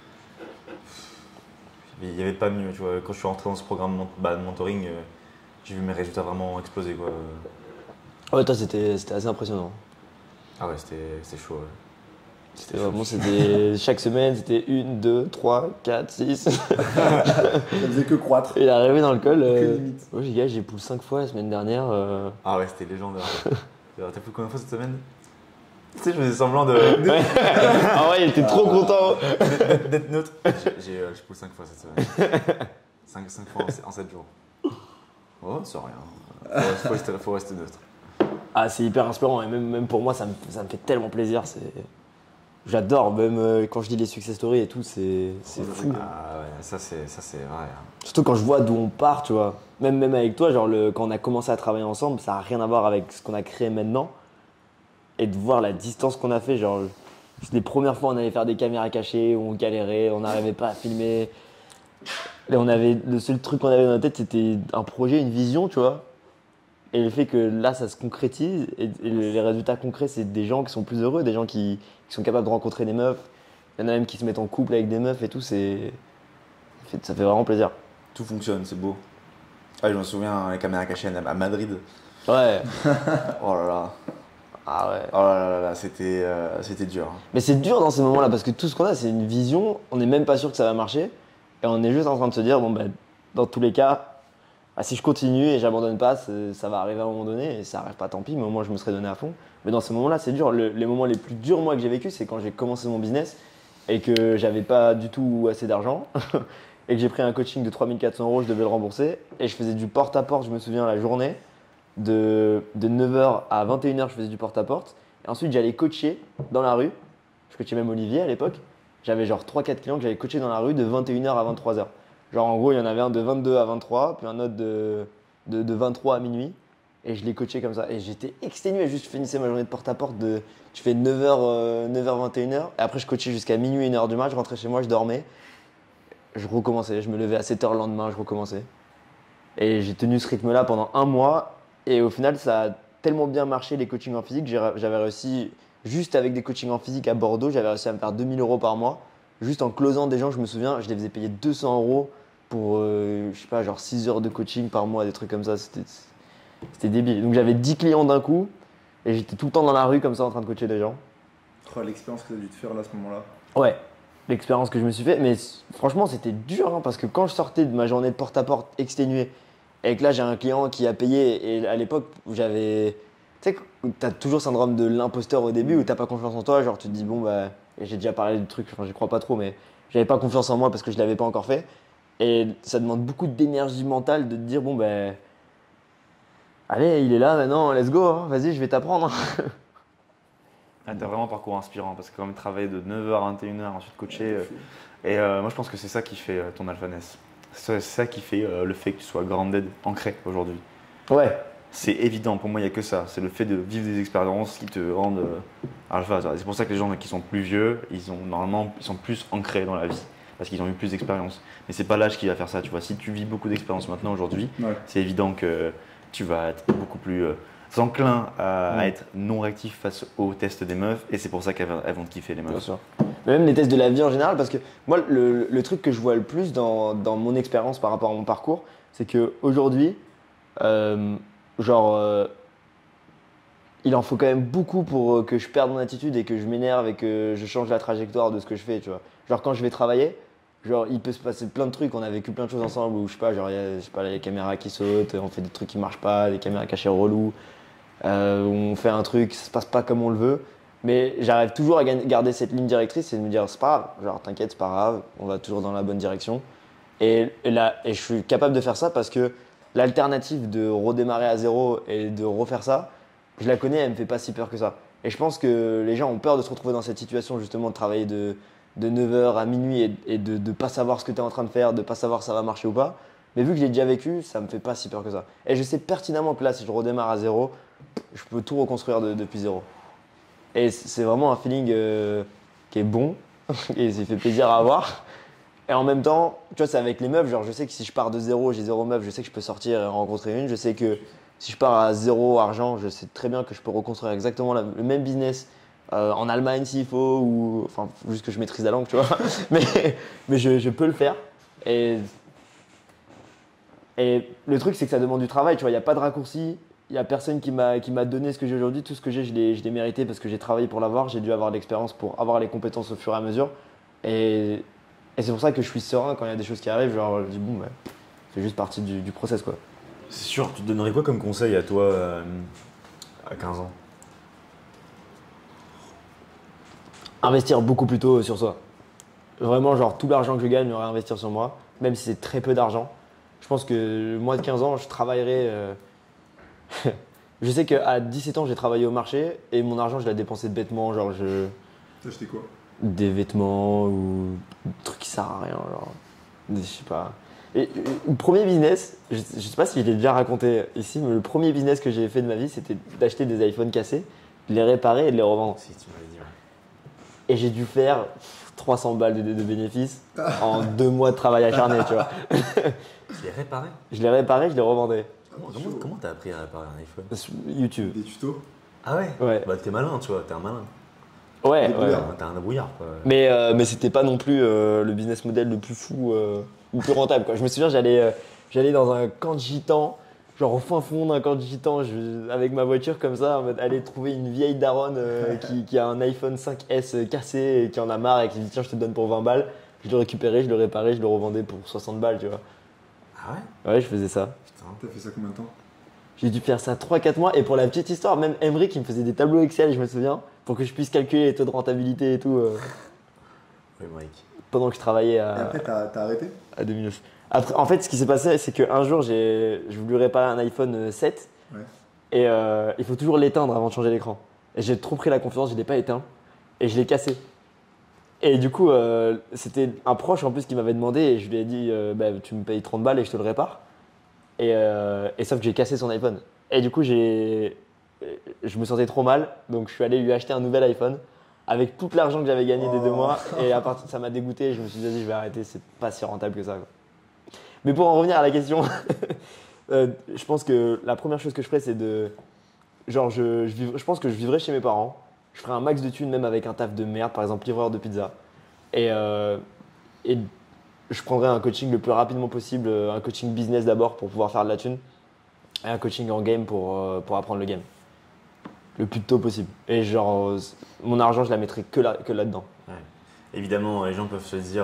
B: il n'y avait pas mieux. Tu vois. Quand je suis rentré dans ce programme de mentoring, j'ai vu mes résultats vraiment exploser, quoi.
A: Ouais, toi c'était assez impressionnant.
B: Ah ouais, c'était chaud. Ouais.
A: C'était chaque semaine, c'était 1, 2, 3, 4, 6.
C: Ça faisait que croître.
A: Il est arrivé dans le col.
C: Aucune limite.
A: Ouais, les gars, j'ai poussé 5 fois la semaine dernière.
B: Ah ouais, c'était légendaire. T'as fait combien de fois cette semaine? Tu sais, je faisais semblant de.
A: Ah ouais, il était trop content.
B: D'être neutre. J'ai poussé 5 fois cette semaine. 5 fois en 7 jours. Oh, c'est rien. Faut rester neutre.
A: Ah, c'est hyper inspirant et même pour moi, ça me fait tellement plaisir. J'adore, même quand je dis les success stories et tout, c'est fou.
B: Ah ouais, ça c'est vrai. Hein.
A: Surtout quand je vois d'où on part, tu vois. Même avec toi, genre quand on a commencé à travailler ensemble, ça n'a rien à voir avec ce qu'on a créé maintenant. Et de voir la distance qu'on a fait, genre, les premières fois, on allait faire des caméras cachées, on galérait, on n'arrivait pas à filmer. Et le seul truc qu'on avait dans la tête, c'était un projet, une vision, tu vois. Et le fait que là, ça se concrétise, et les résultats concrets, c'est des gens qui sont plus heureux, des gens qui sont capables de rencontrer des meufs. Il y en a même qui se mettent en couple avec des meufs et tout, ça fait vraiment plaisir.
B: Tout fonctionne, c'est beau. Ah, je me souviens, les caméras cachées à Madrid.
A: Ouais.
B: Oh là là.
A: Ah ouais.
B: Oh là là, c'était dur. Hein.
A: Mais c'est dur dans ces moments-là parce que tout ce qu'on a, c'est une vision. On n'est même pas sûr que ça va marcher. Et on est juste en train de se dire, bon, ben, dans tous les cas, si je continue et j'abandonne pas, ça va arriver à un moment donné. Et ça arrive pas, tant pis, mais au moins je me serais donné à fond. Mais dans ces moments-là, c'est dur. Les moments les plus durs, moi, que j'ai vécu, c'est quand j'ai commencé mon business et que j'avais pas du tout assez d'argent. Et que j'ai pris un coaching de 3 400 €, je devais le rembourser. Et je faisais du porte-à-porte, je me souviens, la journée. De 9h à 21h, je faisais du porte-à-porte. Et ensuite, j'allais coacher dans la rue. Je coachais même Olivier à l'époque. J'avais genre 3 4 clients que j'avais coachés dans la rue de 21h à 23h. Genre en gros, il y en avait un de 22 à 23, puis un autre de 23 à minuit. Et je les coachais comme ça. Et j'étais exténué, juste je finissais ma journée de porte-à-porte. Je fais 9h, 21h. Et après, je coachais jusqu'à minuit, 1h du mat. Je rentrais chez moi, je dormais. Je recommençais. Je me levais à 7h le lendemain, je recommençais. Et j'ai tenu ce rythme-là pendant un mois. Et au final, ça a tellement bien marché les coachings en physique. J'avais réussi, juste avec des coachings en physique à Bordeaux, j'avais réussi à me faire 2 000 € par mois. Juste en closant des gens, je me souviens, je les faisais payer 200 € pour, je sais pas, genre 6 heures de coaching par mois, des trucs comme ça. C'était débile. Donc j'avais 10 clients d'un coup et j'étais tout le temps dans la rue comme ça en train de coacher des gens.
C: L'expérience que tu as dû te faire là à ce moment-là.
A: Ouais, l'expérience que je me suis fait. Mais franchement, c'était dur hein, parce que quand je sortais de ma journée de porte-à-porte exténuée, et que là, j'ai un client qui a payé. Et à l'époque, où j'avais. Tu sais, t'as toujours le syndrome de l'imposteur au début où t'as pas confiance en toi. Genre, tu te dis, bon, bah. Et j'ai déjà parlé de trucs, enfin, j'y crois pas trop, mais j'avais pas confiance en moi parce que je l'avais pas encore fait. Et ça demande beaucoup d'énergie mentale de te dire, bon, bah. Allez, il est là maintenant, let's go, hein, vas-y, je vais t'apprendre.
B: Ah, t'as vraiment un parcours inspirant parce que quand même travailler de 9h à 21h, ensuite coacher. Moi, je pense que c'est ça qui fait ton alphaness. C'est ça qui fait le fait que tu sois grounded, ancré aujourd'hui.
A: Ouais.
B: C'est évident, pour moi il n'y a que ça. C'est le fait de vivre des expériences qui te rendent alpha. C'est pour ça que les gens qui sont plus vieux, ils sont plus ancrés dans la vie. Parce qu'ils ont eu plus d'expérience. Mais c'est pas l'âge qui va faire ça, tu vois. Si tu vis beaucoup d'expérience maintenant aujourd'hui, c'est évident que tu vas être beaucoup plus enclin à être non réactif face aux tests des meufs. Et c'est pour ça qu'elles vont te kiffer les meufs.
A: Bien sûr. Mais même les tests de la vie en général, parce que moi, le truc que je vois le plus dans mon expérience par rapport à mon parcours, c'est qu'aujourd'hui, il en faut quand même beaucoup pour que je perde mon attitude et que je m'énerve et que je change la trajectoire de ce que je fais, tu vois. Genre quand je vais travailler, genre il peut se passer plein de trucs, on a vécu plein de choses ensemble où je sais pas, genre il y a les caméras qui sautent, on fait des trucs qui marchent pas, des caméras cachées relous, on fait un truc, ça se passe pas comme on le veut. Mais j'arrive toujours à garder cette ligne directrice et de me dire c'est pas grave, genre t'inquiète, c'est pas grave, on va toujours dans la bonne direction. Et je suis capable de faire ça parce que l'alternative de redémarrer à zéro et de refaire ça, je la connais, elle me fait pas si peur que ça. Et je pense que les gens ont peur de se retrouver dans cette situation justement de travailler de 9h à minuit et de ne pas savoir ce que tu es en train de faire, de pas savoir si ça va marcher ou pas. Mais vu que je l'ai déjà vécu, ça me fait pas si peur que ça. Et je sais pertinemment que là, si je redémarre à zéro, je peux tout reconstruire depuis zéro. Et c'est vraiment un feeling qui est bon et ça fait plaisir à avoir. Et en même temps, tu vois, c'est avec les meufs, genre je sais que si je pars de zéro, j'ai zéro meuf, je sais que je peux sortir et en rencontrer une. Je sais que si je pars à zéro argent, je sais très bien que je peux reconstruire exactement le même business en Allemagne s'il faut, ou enfin juste que je maîtrise la langue, tu vois. mais je peux le faire. Et le truc, c'est que ça demande du travail, tu vois, il n'y a pas de raccourci. Il n'y a personne qui m'a donné ce que j'ai aujourd'hui. Tout ce que j'ai, je l'ai mérité parce que j'ai travaillé pour l'avoir. J'ai dû avoir de l'expérience pour avoir les compétences au fur et à mesure. Et c'est pour ça que je suis serein quand il y a des choses qui arrivent. Genre, je dis bon, c'est juste partie du process, quoi.
B: C'est sûr, tu te donnerais quoi comme conseil à toi à 15 ans?
A: Investir beaucoup plus tôt sur soi. Vraiment, genre tout l'argent que je gagne, le réinvestir sur moi. Même si c'est très peu d'argent. Je pense que moi de 15 ans, je travaillerai. Je sais qu'à 17 ans, j'ai travaillé au marché et mon argent, je l'ai dépensé bêtement. Genre,
C: T'as acheté quoi?
A: Des vêtements ou des trucs qui servent à rien. Genre, je sais pas. Et le premier business, je sais pas si je l'ai déjà raconté ici, mais le premier business que j'ai fait de ma vie, c'était d'acheter des iPhones cassés, de les réparer et de les revendre.
B: Si, tu m'avais dit, ouais.
A: Et j'ai dû faire 300 balles de bénéfices en 2 mois de travail acharné, tu vois.
B: Tu les réparais?
A: Je les réparais, je les revendais.
B: Comment t'as appris à réparer un iPhone?
A: Sur YouTube.
C: Des tutos?
B: Ah ouais?
A: Ouais.
B: Bah t'es malin, tu vois, t'es un malin.
A: Ouais,
B: T'es un brouillard, quoi.
A: Mais c'était pas non plus le business model le plus fou, le plus rentable, quoi. Je me souviens, j'allais dans un camp de gitans, genre au fin fond d'un camp de gitans, avec ma voiture comme ça, en mode aller trouver une vieille daronne qui a un iPhone 5S cassé et qui en a marre et qui dit tiens je te donne pour 20 balles. Je le récupérais, je le réparais, je le revendais pour 60 balles, tu vois.
B: Ah ouais?
A: Ouais, je faisais ça.
B: Putain.
C: T'as fait ça combien de temps?
A: J'ai dû faire ça 3-4 mois et pour la petite histoire, même Emery qui me faisait des tableaux Excel, je me souviens, pour que je puisse calculer les taux de rentabilité et tout
B: Oui, Mike.
A: pendant que je travaillais
C: Et après, t'as arrêté?
A: à 2009. Après, en fait, ce qui s'est passé, c'est qu'un jour, j'ai voulu réparer un iPhone 7
C: Ouais.
A: et il faut toujours l'éteindre avant de changer l'écran. Et j'ai trop pris la confiance, je ne l'ai pas éteint et je l'ai cassé. Et du coup, c'était un proche en plus qui m'avait demandé et je lui ai dit bah, tu me payes 30 balles et je te le répare. Et sauf que j'ai cassé son iPhone. Et du coup, je me sentais trop mal, donc je suis allé lui acheter un nouvel iPhone avec tout l'argent que j'avais gagné des 2 mois. Et à partir de ça m'a dégoûté et je me suis dit vas-y, je vais arrêter, c'est pas si rentable que ça, quoi. Mais pour en revenir à la question, je pense que la première chose que je ferais, c'est de. Genre, je pense que je vivrais chez mes parents. Je ferais un max de thunes, même avec un taf de merde, par exemple livreur de pizza. Et je prendrais un coaching le plus rapidement possible, un coaching business d'abord pour pouvoir faire de la thune, et un coaching en game pour apprendre le game. Le plus tôt possible. Et genre, mon argent, je la mettrais que là-dedans.
B: Ouais. Évidemment, les gens peuvent se dire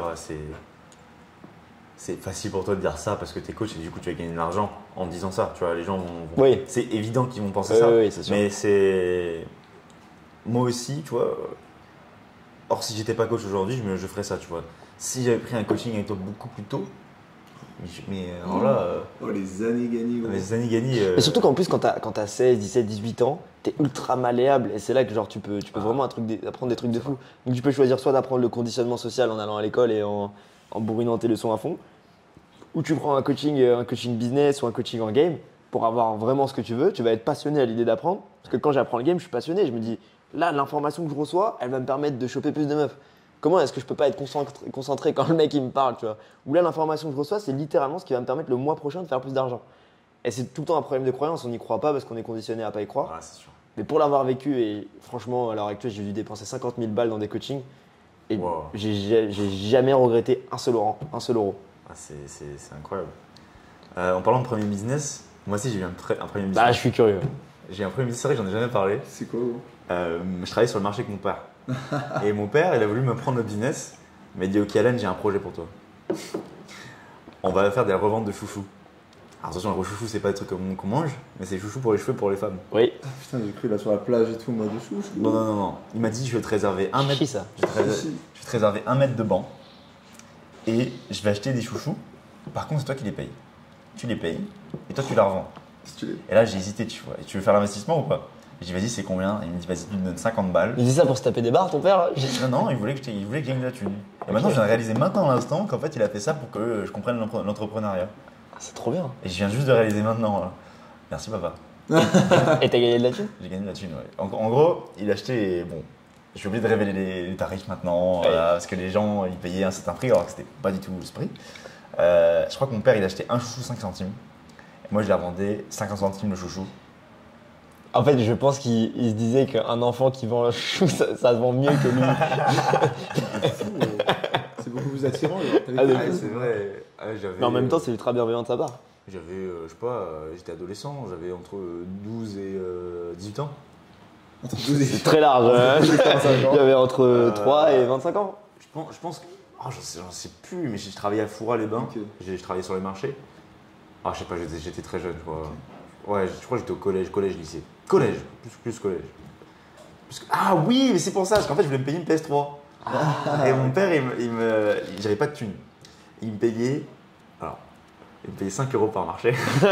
B: c'est facile pour toi de dire ça parce que t'es coach et du coup tu vas gagner de l'argent en disant ça. Tu vois, les gens vont.
A: Oui.
B: C'est évident qu'ils vont penser ça.
A: Oui, c'est sûr.
B: Mais c'est. Moi aussi, tu vois. Or, si j'étais pas coach aujourd'hui, je ferais ça, tu vois. Si j'avais pris un coaching avec toi beaucoup plus tôt, mais alors là.
C: Oh, les années gagnées, gros.
B: Les années gagnées.
A: Et surtout qu'en plus, quand t'as 16, 17, 18 ans, t'es ultra malléable et c'est là que genre, tu peux vraiment apprendre des trucs de fou. Donc tu peux choisir soit d'apprendre le conditionnement social en allant à l'école et en bourrinant tes leçons à fond, ou tu prends un coaching business ou un coaching en game pour avoir vraiment ce que tu veux. Tu vas être passionné à l'idée d'apprendre. Parce que quand j'apprends le game, je suis passionné. Je me dis, là, l'information que je reçois, elle va me permettre de choper plus de meufs. Comment est-ce que je peux pas être concentré quand le mec il me parle, tu vois? Ou là, l'information que je reçois, c'est littéralement ce qui va me permettre le mois prochain de faire plus d'argent. Et c'est tout le temps un problème de croyance, on n'y croit pas parce qu'on est conditionné à pas y croire.
B: Ah, c'est sûr.
A: Mais pour l'avoir vécu, et franchement, à l'heure actuelle, j'ai dû dépenser 50 000 balles dans des coachings. Et
B: Wow.
A: j'ai jamais regretté un seul euro.
B: Ah, c'est incroyable. En parlant de premier business, moi aussi j'ai eu un premier business.
A: Bah, je suis curieux.
B: J'ai un premier business, c'est vrai que j'en ai jamais parlé.
C: C'est quoi, gros?
B: Je travaillais sur le marché avec mon père. Et mon père, il a voulu me prendre le business. Il m'a dit ok Alan, j'ai un projet pour toi. On va faire des reventes de chouchous. Alors attention, les chouchous, c'est pas des trucs qu'on mange, mais c'est chouchous pour les cheveux pour les femmes.
A: Oui.
C: Ah, putain, j'ai cru là sur la plage et tout, moi de chou.
B: Non. Il m'a dit je vais te réserver un mètre.
A: Chichi, ça.
B: Je vais te réserver 1 mètre de banc. Et je vais acheter des chouchous. Par contre, c'est toi qui les payes. Tu les payes et toi tu la revends. Et là j'ai hésité, tu vois. Et tu veux faire l'investissement ou pas? J'ai dit vas-y, c'est combien? Il me dit vas-y, tu me donnes 50 balles.
A: Il dit ça pour se taper des barres, ton père?
B: Non, il voulait que je gagne de la thune. Et maintenant, je viens de réaliser maintenant à l'instant qu'en fait, il a fait ça pour que je comprenne l'entrepreneuriat.
A: C'est trop bien.
B: Et je viens juste de réaliser maintenant. Là. Merci papa.
A: Et t'as gagné de la thune?
B: J'ai gagné de la thune, ouais. En gros, il achetait. Bon, je suis obligé de révéler les tarifs maintenant, voilà, parce que les gens, ils payaient un certain prix alors que c'était pas du tout ce prix. Je crois que mon père, il achetait un chouchou 5 centimes. Et moi, je la revendais 50 centimes le chouchou.
A: En fait, je pense qu'il se disait qu'un enfant qui vend un chou, ça se vend mieux que lui.
C: C'est beaucoup plus attirant.
B: C'est vrai.
A: Mais en même temps, c'est ultra bienveillant de sa part.
B: J'avais, je sais pas, j'étais adolescent, j'avais entre 12 et 18 ans.
A: C'est très large. J'avais entre 3 et 25 ans.
B: Je pense que. Oh, j'en sais plus, mais j'ai travaillé à Foura-les-Bains.
C: Ok.
B: J'ai travaillé sur les marchés. Ah, je sais pas, j'étais très jeune, je crois. Ouais, je crois que j'étais au collège, lycée. Collège, plus collège. Ah oui, mais c'est pour ça, parce qu'en fait, je voulais me payer une PS3. Et mon père, j'avais pas de thunes. Il me payait. Alors, il me payait 5 € par marché.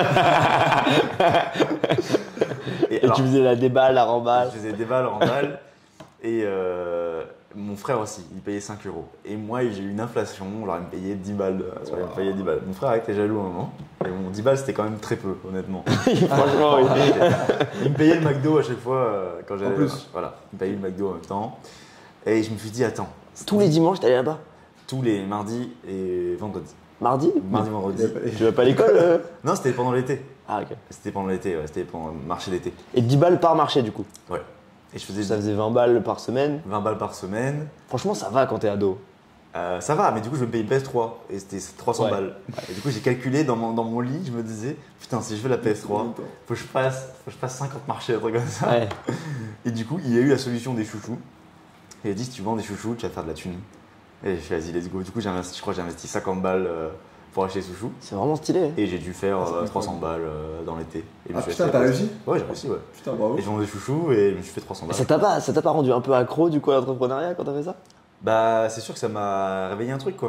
A: Et tu faisais la déballe, la remballe.
B: Je faisais des balles en balles. Et mon frère aussi, il payait 5 €. Et moi, j'ai eu une inflation, alors il me payait 10 balles. Il me payait 10 balles. Mon frère était jaloux à un moment. Et mon 10 balles, c'était quand même très peu, honnêtement.
A: Franchement, oui.
B: Il me payait le McDo à chaque fois quand j'allais.
C: En plus.
B: Voilà, il me payait le McDo en même temps. Et je me suis dit, attends.
A: Tous les dimanches, t'allais là-bas?
B: Tous les mardis et vendredis.
A: Mardi?
B: Vendredi.
A: Tu vas pas à l'école?
B: Non, c'était pendant l'été.
A: Ah, ok.
B: C'était pendant l'été, ouais. C'était pendant le marché d'été.
A: Et 10 balles par marché, du coup.
B: Ouais. Et je faisais
A: Ça faisait 20 balles par semaine.
B: 20 balles par semaine.
A: Franchement, ça va quand t'es ado.
B: Ça va, mais du coup, je vais me payer une PS3 et c'était 300
A: Ouais.
B: balles. Et du coup, j'ai calculé dans mon lit, je me disais, putain, si je veux la PS3, faut que je fasse 50 marchés, un truc comme ça.
A: Ouais.
B: Et du coup, il y a eu la solution des chouchous. Il a dit, si tu vends des chouchous, tu vas faire de la thune. Et j'ai fait, vas-y, let's go. Du coup, je crois que j'ai investi 50 balles pour acheter des chouchous.
A: C'est vraiment stylé.
B: Et j'ai dû faire
C: c'est
B: 300 balles dans l'été. Et je me
C: Ah
B: suis
C: putain,
B: acheté
C: t'as
B: la PS3.
C: réussi?
B: Ouais, j'ai réussi, ouais.
C: Putain, bravo.
B: Et je vends des chouchous et je me suis fait 300 balles.
A: Ça t'a pas rendu un peu accro du coup à l'entrepreneuriat quand t'as fait ça?
B: Bah, c'est sûr que ça m'a réveillé un truc, quoi.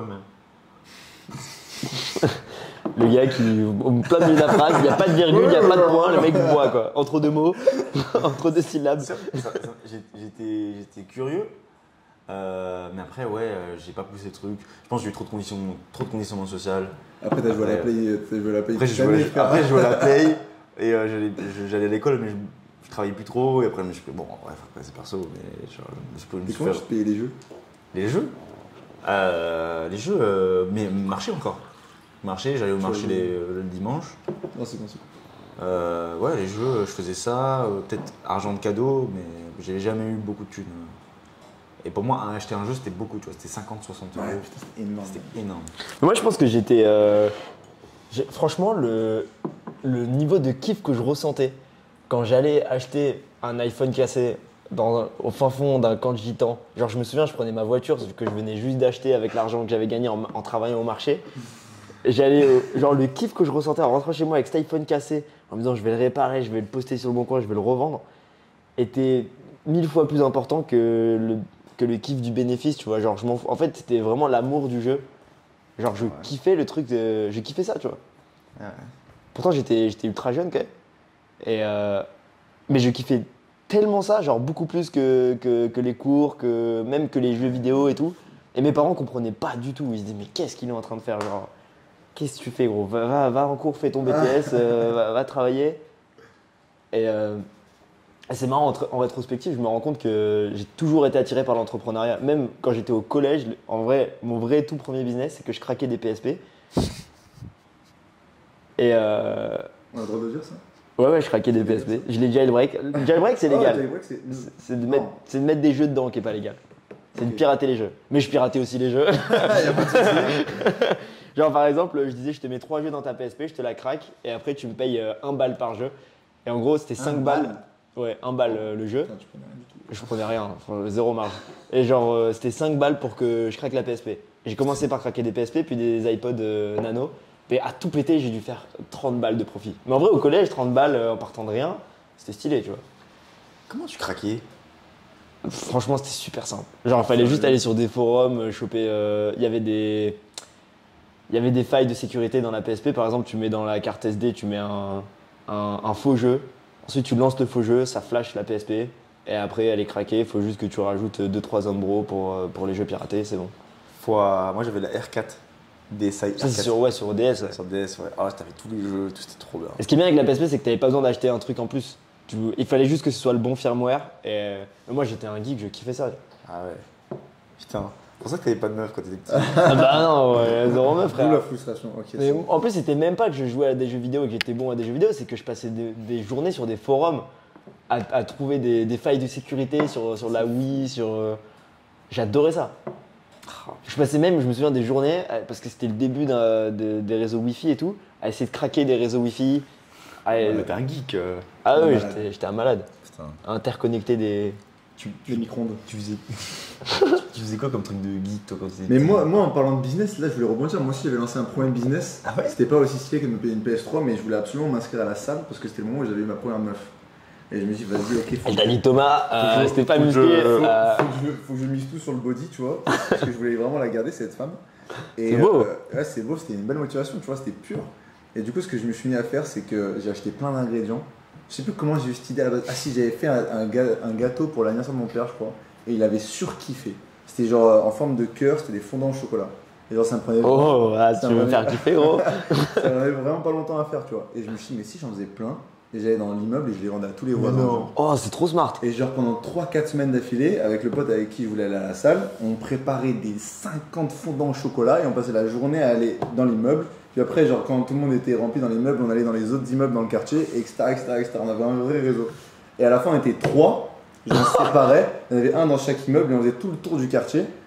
A: Le gars qui, au plein milieu de la phrase, il n'y a pas de virgule, il n'y a pas de point, le mec boit quoi. Entre deux mots, entre deux syllabes.
B: J'étais curieux, mais après, ouais, j'ai pas poussé le truc. Je pense que j'ai eu trop de conditionnement social.
C: Après, t'as joué à la Play.
B: Après, je jouais à la Play et j'allais à l'école, mais je travaillais plus trop. Et après, je me suis dit, bon, bref, après, c'est perso, mais je me
C: Et
B: suis
C: comment
B: fait.
C: tu te payais les jeux?
B: Les jeux, mais marché encore. Marché, j'allais au marché le dimanche.
C: Non, c'est bon, c'est
B: Ouais, les jeux, je faisais ça, peut-être argent de cadeau, mais j'ai jamais eu beaucoup de thunes. Et pour moi, acheter un jeu, c'était beaucoup, tu vois, c'était 50-60 euros.
C: Ouais, putain, c'est énorme.
B: C'était énorme.
A: Moi je pense que franchement, le niveau de kiff que je ressentais quand j'allais acheter un iPhone cassé au fin fond d'un camp de gitans. Genre, je me souviens, je prenais ma voiture que je venais juste d'acheter avec l'argent que j'avais gagné en travaillant au marché. Et j'allais, genre, le kiff que je ressentais en rentrant chez moi avec cet iPhone cassé, en me disant je vais le réparer, je vais le poster sur le bon coin, je vais le revendre, était 1000 fois plus important que le kiff du bénéfice, tu vois. Genre, en fait, c'était vraiment l'amour du jeu. Genre, je kiffais le truc je kiffais ça, tu vois.
B: Ouais.
A: Pourtant, j'étais ultra jeune quand même. Mais je kiffais tellement ça, genre beaucoup plus que les cours, même que les jeux vidéo et tout. Et mes parents comprenaient pas du tout. Ils se disaient, mais qu'est-ce qu'il est en train de faire? Genre, qu'est-ce que tu fais, gros? Va en cours, fais ton BTS, va travailler. Et c'est marrant, en rétrospective, je me rends compte que j'ai toujours été attiré par l'entrepreneuriat. Même quand j'étais au collège, en vrai, mon vrai tout premier business, c'est que je craquais des PSP. Et
C: On a le droit de dire ça?
A: ouais, je craquais des PSP. Je l'ai jailbreak. Jailbreak, c'est légal.
C: Jailbreak,
A: C'est de mettre des jeux dedans qui est pas légal. C'est de pirater les jeux. Mais je piratais aussi les jeux.
C: Y a pas de souci.
A: Genre par exemple, je disais je te mets 3 jeux dans ta PSP, je te la craque et après tu me payes 1 balle par jeu. Et en gros c'était 5 balles. Ouais, 1 balle le jeu.
C: Putain, tu prenais rien du tout.
A: Je prenais rien, enfin, zéro marge. Et genre c'était 5 balles pour que je craque la PSP. Et j'ai commencé par craquer des PSP puis des iPod Nano. Et à tout péter, j'ai dû faire 30 balles de profit. Mais en vrai au collège, 30 balles en partant de rien, c'était stylé, tu vois.
B: Comment tu craquais?
A: Franchement, c'était super simple. Genre, il fallait juste aller sur des forums, choper. Il y avait des failles de sécurité dans la PSP. Par exemple, tu mets dans la carte SD, tu mets un faux jeu. Ensuite, tu lances le faux jeu, ça flash la PSP. Et après, elle est craquée. Il faut juste que tu rajoutes 2-3 Umbro pour les jeux piratés, c'est bon.
B: Moi, j'avais la R4 des sites.
A: Ça, c'est sur ODS. Ouais.
B: Sur DS, ouais. Ah, t'avais tous les jeux, tout, c'était trop bien.
A: Et ce qui est bien avec la PSP, c'est que tu n'avais pas besoin d'acheter un truc en plus. Il fallait juste que ce soit le bon firmware. Et moi, j'étais un geek, je kiffais ça.
B: Ah ouais. Putain. C'est pour ça que t'avais pas de meuf quand t'étais petit.
A: Ah bah non, ouais, zéro meuf,
C: D'où la
A: frère.
C: frustration. Ok.
A: Mais en plus, c'était même pas que je jouais à des jeux vidéo et que j'étais bon à des jeux vidéo, c'est que je passais des journées sur des forums à trouver des failles de sécurité sur la Wii, J'adorais ça. Je me souviens des journées, parce que c'était le début des réseaux Wi-Fi et tout, à essayer de craquer des réseaux Wi-Fi.
B: Ouais, t'es un geek.
A: Ah oui,
C: malade.
A: j'étais un malade.
B: Putain.
A: À interconnecter des.
C: Les micro-ondes.
B: Tu faisais quoi comme truc de geek toi quand t'étais
C: Mais
B: petit?
C: moi, en parlant de business, là je voulais rebondir. Moi aussi j'avais lancé un premier business.
B: Ah ouais?
C: C'était pas aussi stylé que de me payer une PS3, mais je voulais absolument m'inscrire à la salle parce que c'était le moment où j'avais eu ma première meuf. Et je me suis dit, vas-y, ok,
A: Elle t'a dit Thomas, c'était pas musclé.
C: faut que je mise tout sur le body, tu vois, parce que je voulais vraiment la garder cette femme. Et,
A: C'est beau.
C: ouais, c'est beau, c'était une belle motivation, tu vois, c'était pur. Et du coup, ce que je me suis mis à faire, c'est que j'ai acheté plein d'ingrédients. Je sais plus comment j'ai eu cette idée à la base. Ah si, j'avais fait un gâteau pour l'anniversaire de mon père, je crois, et il avait surkiffé. C'était genre en forme de cœur, c'était des fondants au chocolat. Et genre ça me prenait
A: Oh, tu veux me
C: me
A: faire kiffer, gros?
C: ça m'avait vraiment pas longtemps à faire, tu vois. Et je me suis dit, mais si j'en faisais plein, et j'allais dans l'immeuble et je les vendais à tous les voisins.
B: non.
A: Oh, c'est trop smart.
C: Et genre pendant 3-4 semaines d'affilée, avec le pote avec qui je voulais aller à la salle, on préparait des 50 fondants au chocolat et on passait la journée à aller dans l'immeuble. Puis après, genre quand tout le monde était rempli dans l'immeuble, on allait dans les autres immeubles dans le quartier, etc. On avait un vrai réseau. Et à la fin, on était 3, on se séparait, il y en avait un dans chaque immeuble et on faisait tout le tour du quartier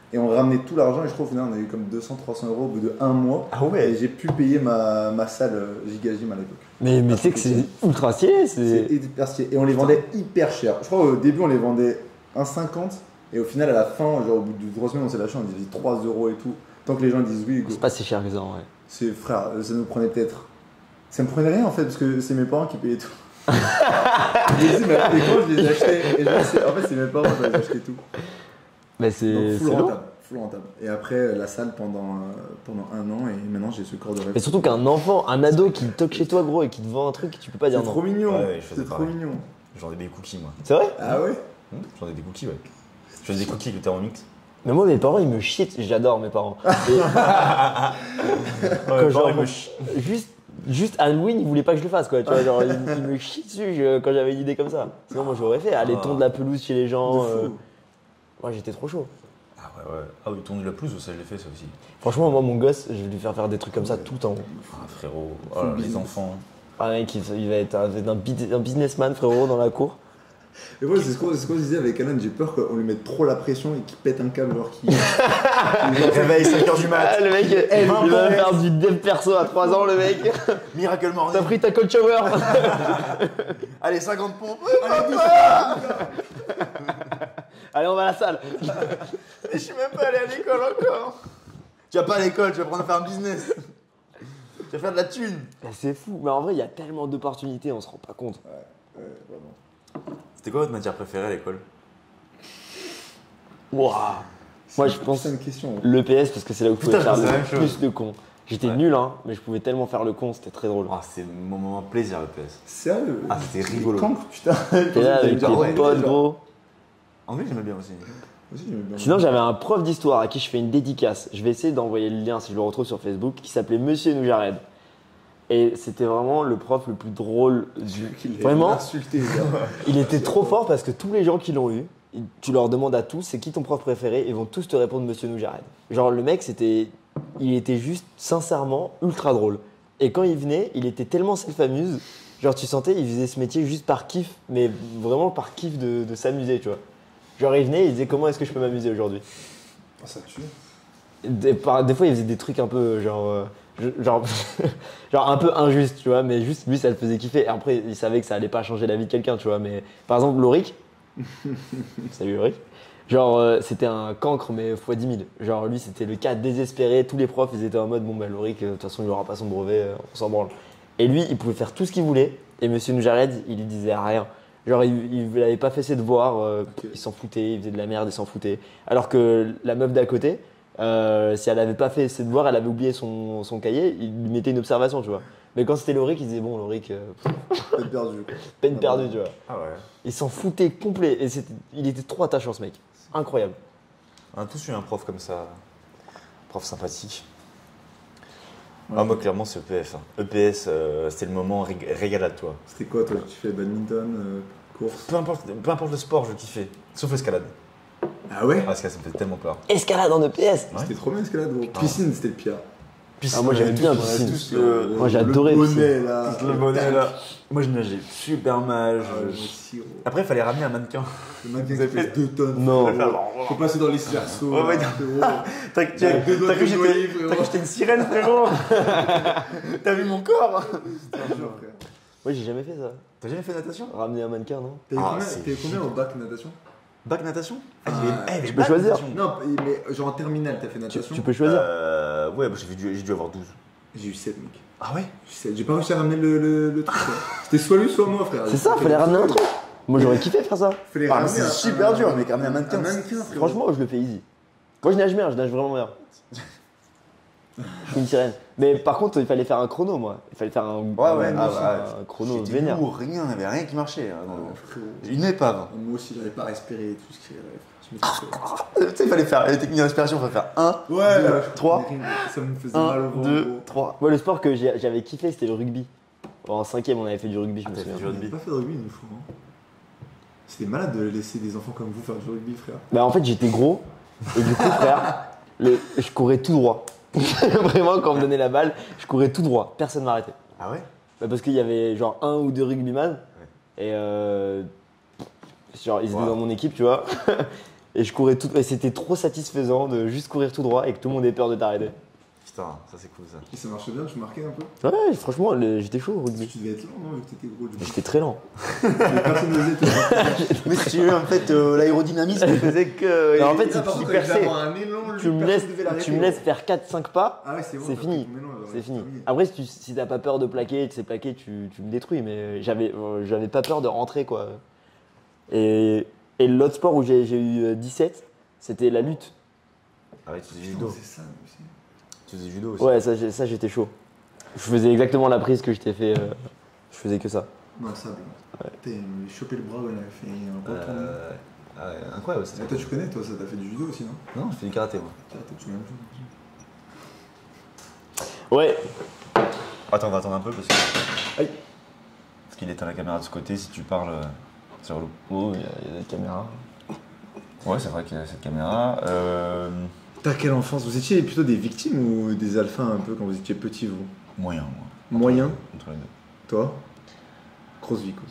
C: Et on ramenait tout l'argent et je crois au final on a eu comme 200-300 euros au bout de 1 mois.
B: Ah ouais.
C: Et j'ai pu payer ma salle Gigagym à l'époque.
A: Mais tu sais que c'est ultra stylé.
C: C'est hyper stylé. Et on les vendait hyper cher. Je crois au début on les vendait 1,50 et au final à la fin, genre au bout de 3 semaines on s'est lâché, on disait 3 euros et tout. Tant que les gens disent oui, go.
A: C'est pas si cher que ça en vrai.
C: C'est frère, ça nous prenait peut-être. Ça me prenait rien en fait parce que c'est mes parents qui payaient tout. Et quand je les achetais, et en fait c'est mes parents qui les achetaient tout.
A: Mais c'est
C: Donc full rentable. Et après la salle pendant 1 an et maintenant j'ai ce corps de rêve.
A: Mais surtout qu'un enfant, un ado qui toque chez toi gros et qui te vend un truc, tu peux pas dire
C: C'est
A: non.
C: trop mignon.
B: Ouais, je faisais
C: c'est trop
B: pareil.
C: mignon.
B: Je vendais des cookies, moi.
A: C'est vrai?
C: Ah ouais.
B: Je vendais des cookies, ouais. Je faisais des cookies avec le Thermomix.
A: Mais moi mes parents ils me chitent, j'adore mes parents. Et
B: Ouais,
A: genre,
B: ils me chient.
A: juste Halloween, ils voulaient pas que je le fasse quoi, tu vois, genre ils me chient dessus quand j'avais une idée comme ça. Sinon moi je l'aurais fait, aller tondre la pelouse chez les gens.
C: De fou.
A: Moi j'étais trop chaud.
B: Ah ouais. Ah oui, tourner la pelouse, ça je l'ai fait ça aussi.
A: Franchement moi mon gosse, je vais lui faire des trucs comme ça tout le temps.
B: Ah frérot, oh là, les
C: business.
B: enfants.
A: Ah mec, il va être un businessman frérot dans la cour.
C: Et moi c'est ce qu'on se disait avec Alan, j'ai peur qu'on lui mette trop la pression et qu'il pète un câble genre qu'il.
B: Réveil 5h du mat.
A: Ah, le mec, il va faire du dev perso à 3 ans le mec.
B: Miracle
A: T'as
B: morning.
A: pris ta cold shower.
B: Allez, 50 pompes.
A: Allez on va à la salle.
B: Je suis même pas allé à l'école encore. Tu vas pas à l'école, tu vas prendre à faire un business. Tu vas faire de la thune.
A: C'est fou, mais en vrai il y a tellement d'opportunités, on se rend pas compte.
C: Ouais, vraiment.
B: C'était quoi votre matière préférée à l'école?
A: Wouah. Moi je pense
C: C'est une question.
A: l'EPS parce que c'est là où je pouvais
B: Putain,
A: faire
B: c'est la même
A: le
B: chose.
A: plus de con. J'étais
B: Ouais.
A: nul hein, mais je pouvais tellement faire le con, c'était très drôle.
B: Ah, c'est mon moment plaisir, le PS.
C: Sérieux?
B: Ah, c'était rigolo.
C: Quand putain.
A: T'es là avec tes
B: ouais,
A: potes gros.
B: En vrai, j'aimais bien aussi.
C: Aussi, j'aimais bien.
A: Sinon j'avais un prof d'histoire à qui je fais une dédicace. Je vais essayer d'envoyer le lien si je le retrouve sur Facebook, qui s'appelait Monsieur Noujared. Et c'était vraiment le prof le plus drôle du. Vraiment,
C: Insulté, gars.
A: il était trop fort parce que tous les gens qui l'ont eu, tu leur demandes à tous c'est qui ton prof préféré, ils vont tous te répondre Monsieur Noujared. Genre le mec il était juste sincèrement ultra drôle. Et quand il venait, il était tellement self-amuse, genre tu sentais il faisait ce métier juste par kiff, mais vraiment par kiff de s'amuser, tu vois. Genre il venait, il disait comment est-ce que je peux m'amuser aujourd'hui.
C: Ah, ça tue.
A: Des fois il faisait des trucs un peu genre genre un peu injuste, tu vois, mais juste lui ça le faisait kiffer. Et après il savait que ça allait pas changer la vie de quelqu'un, tu vois, mais par exemple Loric, salut Loric, genre c'était un cancre mais x 10 000. Genre lui c'était le cas désespéré, tous les profs ils étaient en mode bon bah Loric de toute façon il aura pas son brevet, on s'en branle. Et lui il pouvait faire tout ce qu'il voulait et Monsieur Noujared il lui disait rien. Genre il avait pas fait ses devoirs, il s'en foutait, il faisait de la merde, il s'en foutait. Alors que la meuf d'à côté, si elle avait pas fait ses devoirs, elle avait oublié son cahier, il lui mettait une observation, tu vois. Mais quand c'était Loric, il disait bon Loric,
C: Peine perdue. quoi.
A: peine perdue, tu vois.
B: Ah ouais.
A: Il s'en foutait complet et il était trop attachant ce mec, incroyable.
B: On a tous eu un prof comme ça. Prof sympathique.
C: Ouais.
B: Ah, moi, clairement, c'est EPF. hein. EPS, c'était le moment régalade, toi.
C: C'était quoi toi? Tu fais badminton, course?
B: Peu importe le sport, je kiffais. Sauf l'escalade.
C: Ah ouais?
B: Ah, l'escalade, ça me fait tellement peur.
A: Escalade en EPS.
B: Ouais.
C: C'était trop bien escalade gros. Piscine c'était le pire.
A: Ah, moi, j'aimais bien
C: On a
A: piscine.
C: tous
A: Moi, j'ai adoré
C: le
A: piscine.
C: bonnet là.
B: Le bonnet, là. Moi, je nageais super mal.
C: Ah, moi aussi, gros.
B: Après, il fallait ramener un mannequin.
C: Le mec qui
B: Vous avez
C: pèse
B: fait-
C: 2 tonnes.
A: Non.
C: Faut passer dans les cerceaux.
B: Ouais, ouais,
C: là, frérot.
B: T'as
C: Avec deux doigts
B: cru que
C: de noyer,
B: j'étais
C: frérot.
B: t'as cru que j'étais une sirène, frérot. T'as vu mon corps?
C: C'était un jour, frère.
A: Moi j'ai jamais fait ça.
B: T'as jamais fait natation?
A: Ramener un mannequin, non?
C: T'as eu
B: Ah,
C: combien-
B: c'est
C: t'as eu combien au bac natation?
B: Bac natation?
C: Ah,
B: je
A: peux choisir.
C: Non, mais genre en terminale, t'as fait natation?
A: Tu peux choisir.
B: Ouais, bah, j'ai dû avoir 12.
C: J'ai eu 7 mec.
B: Ah ouais?
C: J'ai eu 7. J'ai pas réussi à ramener le truc. quoi. C'était soit lui, soit moi, frère.
A: C'est ça, fallait ramener un truc. Moi j'aurais kiffé faire ça.
C: Fallait
B: Ah, mais
C: ramener
B: c'est
C: un-
B: super dur, mec, ramener un mannequin.
C: Un mannequin, frérot.
A: Franchement, je le fais easy. Moi je nage bien, je nage vraiment bien. Je suis une sirène. Mais par contre, il fallait faire un chrono, moi. Il fallait faire un, un chrono
B: J'étais
A: vénère.
B: lourd, rien, il n'y avait rien qui marchait. hein, non.
C: Frérot.
B: Une épave.
C: Moi aussi, j'arrivais pas à respirer et tout ce qui je m'étais
B: Tu sais, il fallait faire les techniques de respiration, il fallait faire 1,
C: fait. Ouais,
B: 2,
C: je
B: 3.
C: comprenais rien. Ça me faisait mal au
B: 1,
C: ventre.
B: 2,
C: gros.
B: 3.
A: Moi, le sport que j'avais kiffé, c'était le rugby. En 5ème, on avait fait du rugby, je me
B: t'as fait
A: souviens.
B: du
C: On
B: rugby.
C: n'a pas fait de rugby une fois. Hein. C'était malade de laisser des enfants comme vous faire du rugby, frère.
A: Bah, en fait, j'étais gros. Et du coup, frère, je courais tout droit. Vraiment, quand on me donnait la balle, je courais tout droit. Personne m'arrêtait.
B: Ah ouais?
A: Bah, parce qu'il y avait genre 1 ou 2 rugbyman. Et genre, ils étaient
B: Wow.
A: dans mon équipe, tu vois. Et je courais tout. Et c'était trop satisfaisant de juste courir tout droit et que tout le monde ait peur de t'arrêter.
B: Putain, ça c'est cool ça.
C: Et ça marchait bien, tu marquais un peu.
A: Ouais, franchement, j'étais chaud au rugby.
C: Tu devais être lent, non, vu que t'étais gros.
A: Mais j'étais très lent.
C: Mais personne n'osait te marquer.
B: Mais si tu veux, en fait, l'aérodynamisme faisait que.
A: Non, en fait,
C: Là, par
A: c'est
C: contre,
A: hyper
C: avec avoir un élan, lui,
A: Tu me
C: personne
A: laisses,
C: devait l'arrêter,
A: tu me laisses faire 4-5 pas,
C: Ah ouais, c'est bon.
A: c'est
C: t'as
A: fini.
C: pris ton élan, alors,
A: c'est fini.
C: terminé.
A: Après, si t'as pas peur de plaquer, de sais plaquer, tu me détruis. Mais j'avais pas peur de rentrer, quoi. Et l'autre sport où j'ai eu 17, c'était la lutte.
B: Ah ouais, tu faisais
C: Putain,
B: judo.
C: c'est ça, aussi.
B: Tu faisais judo aussi.
A: Ouais, ça j'étais chaud. Je faisais exactement la prise que je t'ai fait. Je faisais que ça.
C: Non, ça, bon. Putain, il m'a chopé le bras, il avait fait un gros tournoi.
B: Ah ouais, incroyable ça.
C: Et toi, tu connais, toi, ça t'a fait du judo aussi, non?
B: Non, je fais du karaté moi.
C: Tiens, toi, tu m'as
A: Ouais.
B: Attends, on va attendre un peu parce que.
C: Aïe.
B: Parce qu'il éteint la caméra de ce côté, si tu parles, c'est relou.
A: Oh, il y a des caméras.
B: Ouais, c'est vrai qu'il y a cette caméra.
C: T'as quelle enfance? Vous étiez plutôt des victimes ou des alphas un peu quand vous étiez petits, vous?
B: Moyen, moi.
C: Moyen?
B: Entre les deux.
C: Toi? Grosse vicose.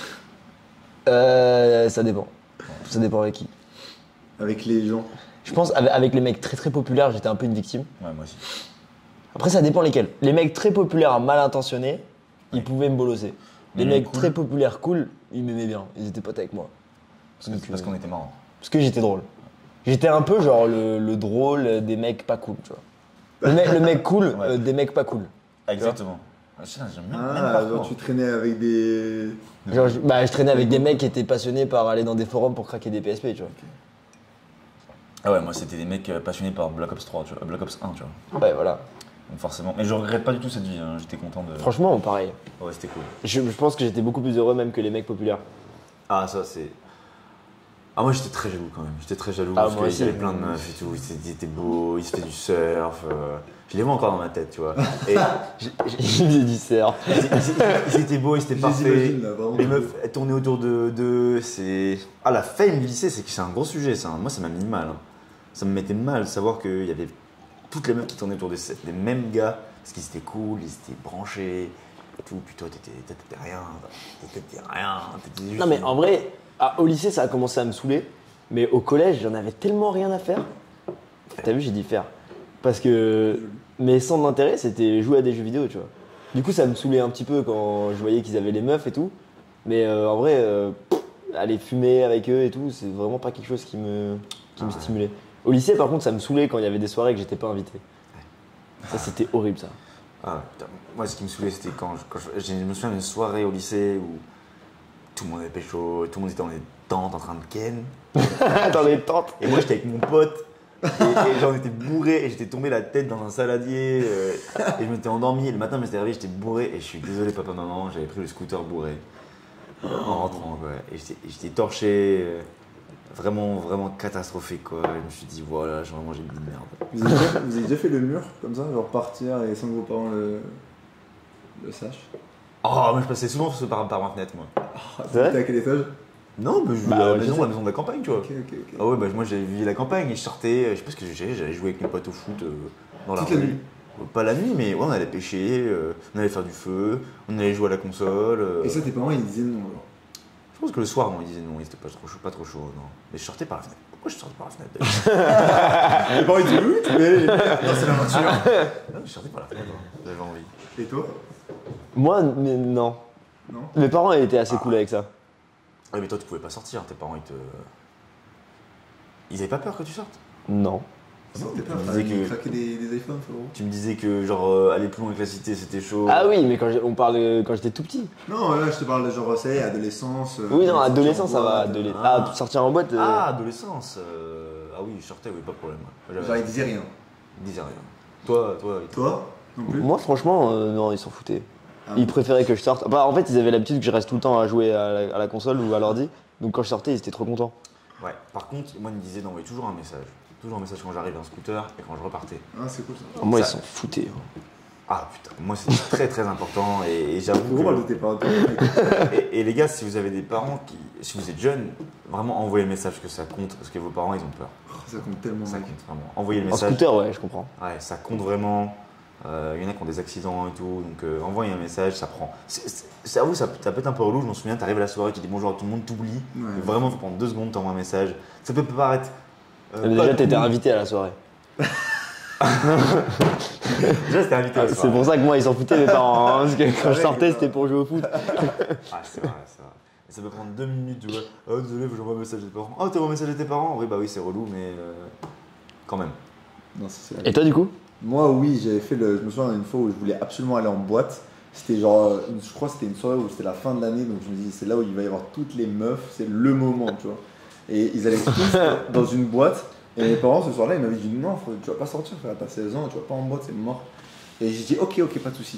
A: Ça dépend. Ça dépend avec qui.
C: Avec les gens.
A: Je pense avec les mecs très très populaires, j'étais un peu une victime.
B: Ouais, moi aussi.
A: Après, ça dépend lesquels. Les mecs très populaires, mal intentionnés, ils pouvaient me bolosser. Les
B: Mais
A: mecs
B: cool.
A: très populaires, cool, ils m'aimaient bien. Ils étaient potes avec moi.
B: Parce qu'on était marrants.
A: Parce que j'étais drôle. J'étais un peu genre le drôle des mecs pas cool, tu vois. Le mec cool
B: Ouais.
A: des mecs pas cool.
B: Exactement. Ah, j'aime même
C: Ah,
B: pas
C: genre tu traînais avec des.
A: Genre, je traînais avec des mecs qui étaient passionnés par aller dans des forums pour craquer des PSP, tu vois.
B: Ah ouais, moi c'était des mecs passionnés par Black Ops 3, tu vois. Black Ops 1, tu vois.
A: Ouais, voilà.
B: Donc forcément. Mais je regrette pas du tout cette vie, hein. J'étais content de.
A: Franchement, pareil.
B: Ouais, c'était cool.
A: Je pense que j'étais beaucoup plus heureux même que les mecs populaires.
B: Ah, ça c'est. Ah, moi j'étais très jaloux quand même. J'étais très jaloux
A: Ah,
B: parce
A: moi
B: qu'il
A: aussi.
B: y avait plein de meufs et tout. Ils étaient beaux, ils se faisaient du surf. Je les vois encore dans ma tête, tu vois. Et
A: J'ai du cerf.
B: ils étaient beaux, ils étaient
C: Je les
B: parfaits.
C: imagine, là, vraiment.
B: Les meufs elles tournaient autour d'eux. C'est. Ah, la fame du lycée, c'est un gros sujet, ça. Moi ça m'a mis mal. Hein. Ça me mettait mal de savoir qu'il y avait toutes les meufs qui tournaient autour des mêmes gars. Parce qu'ils étaient cool, ils étaient branchés. Et tout. Puis toi, t'étais rien. T'étais rien. T'étais juste.
A: Non mais en vrai, au lycée ça a commencé à me saouler, mais au collège j'en avais tellement rien à faire. T'as vu, j'ai dit faire. Parce que mes centres d'intérêt c'était jouer à des jeux vidéo, tu vois. Du coup ça me saoulait un petit peu quand je voyais qu'ils avaient les meufs et tout. Mais en vrai, aller fumer avec eux et tout, c'est vraiment pas quelque chose qui me stimulait. Au lycée par contre ça me saoulait quand il y avait des soirées que j'étais pas invité. Ça c'était horrible ça.
B: Ah, putain. Moi, ce qui me saoulait, c'était quand je me souviens d'une soirée au lycée où tout le monde avait pécho, tout le monde était dans les tentes en train de ken.
A: Dans les tentes.
B: Et moi, j'étais avec mon pote. Et j'en étais bourré et j'étais tombé la tête dans un saladier. Et je m'étais endormi. Et le matin, je m'étais réveillé, j'étais bourré. Et je suis désolé, papa, maman, j'avais pris le scooter bourré. En rentrant, quoi. Et j'étais torché. Vraiment, vraiment catastrophique, quoi. Et je me suis dit, voilà, j'ai une vie de merde.
C: Vous avez déjà fait le mur comme ça, genre partir et sans que vos parents le sachent?
B: Oh, moi, je passais souvent par ma fenêtre, moi.
A: C'est vrai
C: T'es à quel étage?
B: Non, mais je
A: Bah,
B: vivais à
A: ouais,
B: la maison de la campagne, tu vois.
C: Ok, ok, ok.
B: Ah ouais, bah moi j'avais vu la campagne et je sortais, je sais pas ce que j'allais jouer avec mes potes au foot dans la
C: Toute la
B: rue.
C: nuit.
B: Pas la nuit, mais ouais, on allait pêcher, on allait faire du feu, on allait jouer à la console.
C: Et ça, tes parents ils disaient non, genre.
B: Je pense que le soir, non, ils disaient non, ils étaient pas trop chaud, non. Mais je sortais par la fenêtre. Pourquoi je sortais par la fenêtre d'ailleurs?
C: Tes parents ils disaient oui, mais. Non, c'est l'aventure.
B: Non, je sortais par la fenêtre, hein. J'avais envie.
C: Et toi?
A: Moi, non.
C: Non?
A: Mes parents ils étaient assez cool avec ça.
B: Ouais, mais toi, tu pouvais pas sortir, tes parents ils avaient pas peur que tu sortes?
A: Non.
C: Non, t'es pas.
B: Tu me disais
C: Ils
B: que-
C: craquaient des iPhones, frérot.
B: Tu me disais que genre aller plus loin avec la cité c'était chaud.
A: Ah oui, mais on parle de quand j'étais tout petit.
C: Non, là, je te parle de genre, ça y est, adolescence.
A: Oui, non,
C: sortir
A: adolescence,
C: en
A: ça va.
C: boîte,
B: Ah.
A: Sortir en boîte.
B: Ah, adolescence. Ah oui, je sortais, oui, pas de problème. Ouais.
C: Genre, ils disaient rien.
B: Ils disaient rien. Toi.
C: Toi? Non plus?
A: Moi, franchement, non, ils s'en foutaient.
C: Ah.
A: Ils préféraient que je sorte. Bah, en fait, ils avaient l'habitude que je reste tout le temps à jouer à la console ou à l'ordi. Donc, quand je sortais, ils étaient trop contents.
B: Ouais, par contre, moi, ils me disaient d'envoyer toujours un message. Toujours un message quand j'arrivais en scooter et quand je repartais.
C: Ah, c'est cool ça.
A: Moi, ils
B: Ça-
A: s'en foutaient.
B: Ah putain, moi c'était très très important et j'avoue
C: Gros, parle de
B: que...
C: tes parents.
B: Et les gars, si vous avez des parents qui... Si vous êtes jeunes, vraiment envoyez le message que ça compte parce que vos parents ils ont peur.
C: Ça compte tellement,
B: Ça
C: mec.
B: compte vraiment. Envoyez le
A: En
B: message.
A: scooter, ouais, je comprends.
B: Ouais, ça compte vraiment. Il y en a qui ont des accidents et tout, donc envoyer un message, ça prend. Avoue, ça peut être un peu relou. Je m'en souviens, tu arrives à la soirée, tu dis bonjour à tout le monde, t'oublies.
C: Ouais.
B: Vraiment, il faut prendre 2 secondes, t'envoies un message. Ça peut paraître.
A: Mais déjà, t'étais invité à la soirée.
B: Déjà, c'était invité à la
A: C'est
B: soirée.
A: pour ça que moi, ils s'en foutaient, mes parents. Hein, parce que quand je
C: Ouais,
A: sortais,
C: ouais.
A: c'était pour jouer au foot.
B: Ah, c'est vrai. Et ça peut prendre 2 minutes, tu vois. Oh, désolé, faut que j'envoie un message à tes parents. Oh, t'envoies un message à tes parents? Oui, bah oui, c'est relou, mais quand même.
C: Non, c'est
A: Et toi, du coup?
C: Moi, oui, j'avais fait le. Je me souviens d'une fois où je voulais absolument aller en boîte. C'était genre, je crois que c'était une soirée où c'était la fin de l'année, donc je me dis, c'est là où il va y avoir toutes les meufs, c'est le moment, tu vois. Et ils allaient tous dans une boîte. Et mes parents, ce soir-là, ils m'avaient dit, non, tu vas pas sortir, frère, t'as 16 ans, tu vas pas en boîte, c'est mort. Et j'ai dit, ok, pas de soucis.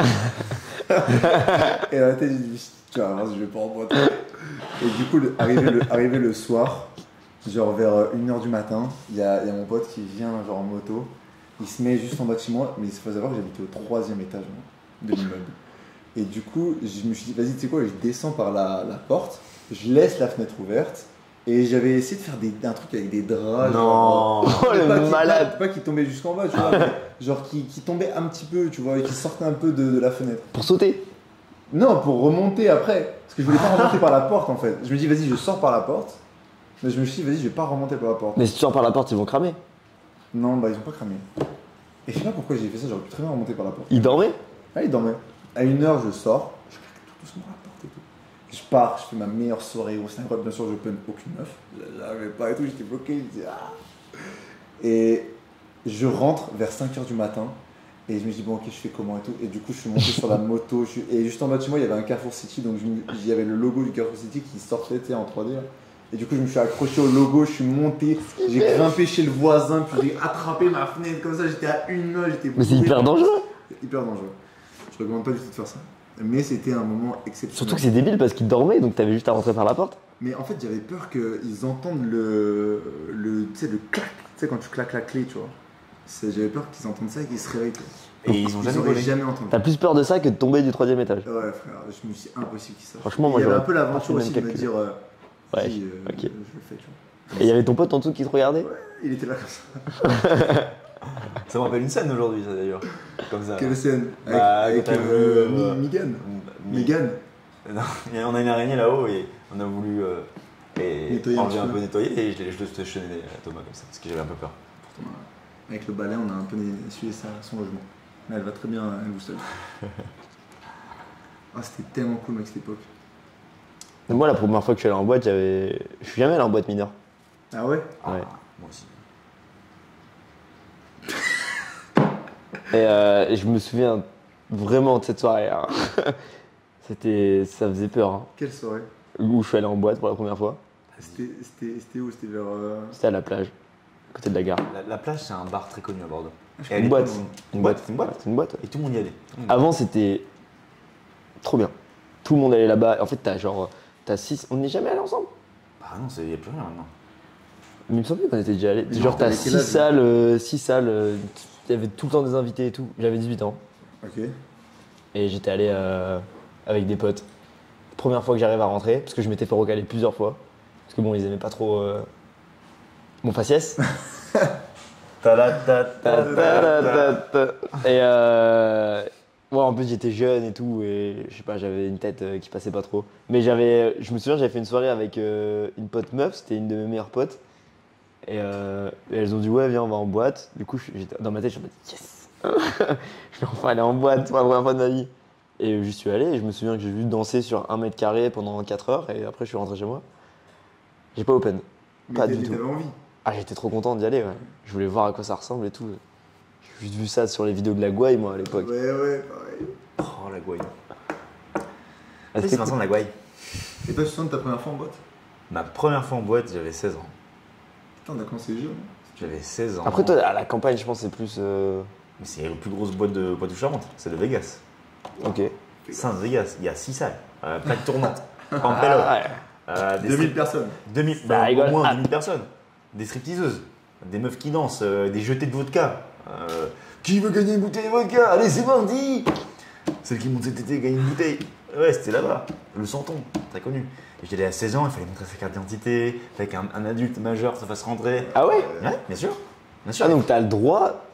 C: Et à la tête, j'ai dit, tu vas voir, je vais pas en boîte. Et du coup, arrivé le soir, genre vers 1h du matin, il y a mon pote qui vient genre en moto. Il se met juste en bas de chez moi, mais il faut savoir que j'habite au 3e étage de l'immeuble. Et du coup, je me suis dit, vas-y, tu sais quoi, je descends par la porte, je laisse la fenêtre ouverte, et j'avais essayé de faire un truc avec des draps.
B: Non.
A: Oh, le malade.
C: Pas qui tombait jusqu'en bas, tu vois, mais genre qui tombait un petit peu, tu vois, et qui sortait un peu de la fenêtre.
A: Pour sauter?
C: Non, pour remonter après, parce que je voulais pas remonter par la porte en fait. Je me dis, vas-y, je sors par la porte, mais je me suis dit, vas-y, je vais pas remonter par la porte.
A: Mais si tu sors par la porte, ils vont cramer.
C: Non, bah ils ont pas cramé. Et je sais pas pourquoi j'ai fait ça, j'aurais pu très bien remonter par la porte.
A: Ils dormaient?
C: Ah, il dormait. À 1h, je sors, je claque tout doucement la porte et tout. Je pars, je fais ma meilleure soirée, c'est incroyable, bien sûr, je peine aucune meuf. J'avais pas et tout, j'étais bloqué, je disais ah. Et je rentre vers 5h du matin, et je me dis, bon, ok, je fais comment et tout. Et du coup, je suis monté sur la moto, et juste en bas de chez moi, il y avait un Carrefour City, donc il y avait le logo du Carrefour City qui sortait tu sais, en 3D. Là. Et du coup, je me suis accroché au logo, je suis monté, j'ai grimpé chez le voisin, puis j'ai attrapé ma fenêtre comme ça, j'étais à 1 heure, j'étais
A: Mais c'est
C: bourré.
A: hyper dangereux.
C: Hyper dangereux. Je recommande pas du tout de faire ça. Mais c'était un moment exceptionnel.
A: Surtout que c'est débile parce qu'ils dormaient, donc t'avais juste à rentrer par la porte.
C: Mais en fait, j'avais peur qu'ils entendent tu sais, le clac, tu sais, quand tu claques la clé, tu vois. J'avais peur qu'ils entendent ça et qu'ils se réveillent. Quoi.
B: Et ils ont jamais
C: auraient
B: volé.
C: jamais entendu.
A: T'as plus peur de ça que de tomber du 3e étage.
C: Ouais, frère, je me suis dit, impossible qu'ils sachent.
A: Franchement, moi,
C: il y avait
A: j'aurais
C: un peu
A: pas
C: l'aventure
A: fait le
C: aussi de
A: même
C: me
A: calcul.
C: dire,
A: Ouais,
C: si,
A: ok.
C: je le fais, tu vois.
A: Et il y avait ton pote en dessous qui te regardait?
C: Ouais, il était là comme ça.
B: Ça me rappelle une scène aujourd'hui, ça d'ailleurs. Comme ça.
C: Quelle scène
B: Bah,
C: avec
B: quand t'as voulu,
C: Megan.
B: Mi-
C: Megan.
B: Non, on a une araignée là-haut et on a voulu
C: Nettoyer un
B: enlever
C: petit
B: un
C: peu.
B: peu nettoyer et je l'ai stationné à Thomas comme ça parce que j'avais un peu peur.
C: Avec le balai, on a un peu essuyé son logement. Mais elle va très bien, elle vous seule. Ah, c'était tellement cool, mec, cette époque.
A: Mais moi, la première fois que je suis allé en boîte, je suis jamais allé en boîte mineure.
C: Ah ouais?
A: Ouais.
B: Moi aussi.
A: Et je me souviens vraiment de cette soirée. Hein. Ça faisait peur. Hein.
C: Quelle soirée?
A: Où je suis allé en boîte pour la première fois.
C: C'était où? C'était vers.
A: C'était à la plage, à côté de la gare.
B: La plage, c'est un bar très connu à Bordeaux. Et à
A: Une
B: l'époque,
A: boîte.
B: Une boîte. C'est une boîte.
A: C'est une boîte.
B: Et tout le monde y allait.
A: Avant, c'était trop bien. Tout le monde allait là-bas. En fait, t'as 6. On n'est jamais allé ensemble.
B: Bah non, il n'y a plus rien maintenant.
A: Mais il me semblait qu'on était déjà allés.
C: Genre,
A: Genre, t'as
C: t'avais quel
A: 6
C: âge,
A: salles. 6 salles. Il y avait tout le temps des invités et tout. J'avais 18 ans.
C: Ok.
A: Et j'étais allé avec des potes. Première fois que j'arrive à rentrer, parce que je m'étais fait recaler plusieurs fois. Parce que bon, ils aimaient pas trop mon faciès. Et ouais, en plus j'étais jeune et tout, et je sais pas, j'avais une tête qui passait pas trop. Mais je me souviens, j'avais fait une soirée avec une pote meuf, c'était une de mes meilleures potes. Et elles ont dit ouais, viens, on va en boîte. Du coup, dans ma tête, je me dis yes, je vais enfin aller en boîte pour la première fois de ma vie. Et j'y suis allé, et je me souviens que j'ai juste dansé sur 1 m² pendant 4 heures, et après je suis rentré chez moi. J'ai pas open, pas du tout.
C: T'avais envie.
A: Ah, j'étais trop content d'y aller, ouais. Je voulais voir à quoi ça ressemble et tout. J'ai juste vu ça sur les vidéos de la Gouaille, moi, à l'époque.
C: Ouais, pareil.
B: Oh, la gouaille.
A: Ah,
B: C'est
A: c'était
B: Vincent de la gouaille.
C: Et toi, tu te souviens de ta première fois en boîte?
B: Ma première fois en boîte, j'avais 16 ans.
C: Putain, on a commencé jeune.
B: J'avais 16 ans.
A: Après, toi, à la campagne, je pense que c'est plus.
B: Mais c'est la plus grosse boîte de Poitou-Charentes, c'est de Vegas.
A: Ok.
B: Saint-Vegas, il y a 6 salles. Plaque tournante, en
A: Ah,
B: pélo.
A: ouais.
C: 2000 personnes.
B: 2000,
A: Bah,
B: au
A: rigole.
B: moins
A: Ah.
B: 2000 personnes. Des stripteaseuses, des meufs qui dansent, des jetés de vodka. Qui veut gagner une bouteille de vodka? Allez, c'est parti! Celle qui monte cet été gagne une bouteille. Ouais, c'était là-bas. Le Santon, très connu. Et j'étais allé à 16 ans, il fallait montrer sa carte d'identité, avec un adulte majeur se fasse rentrer.
A: Ah ouais?
B: Ouais, bien sûr. Bien sûr.
A: Ah, donc t'as le droit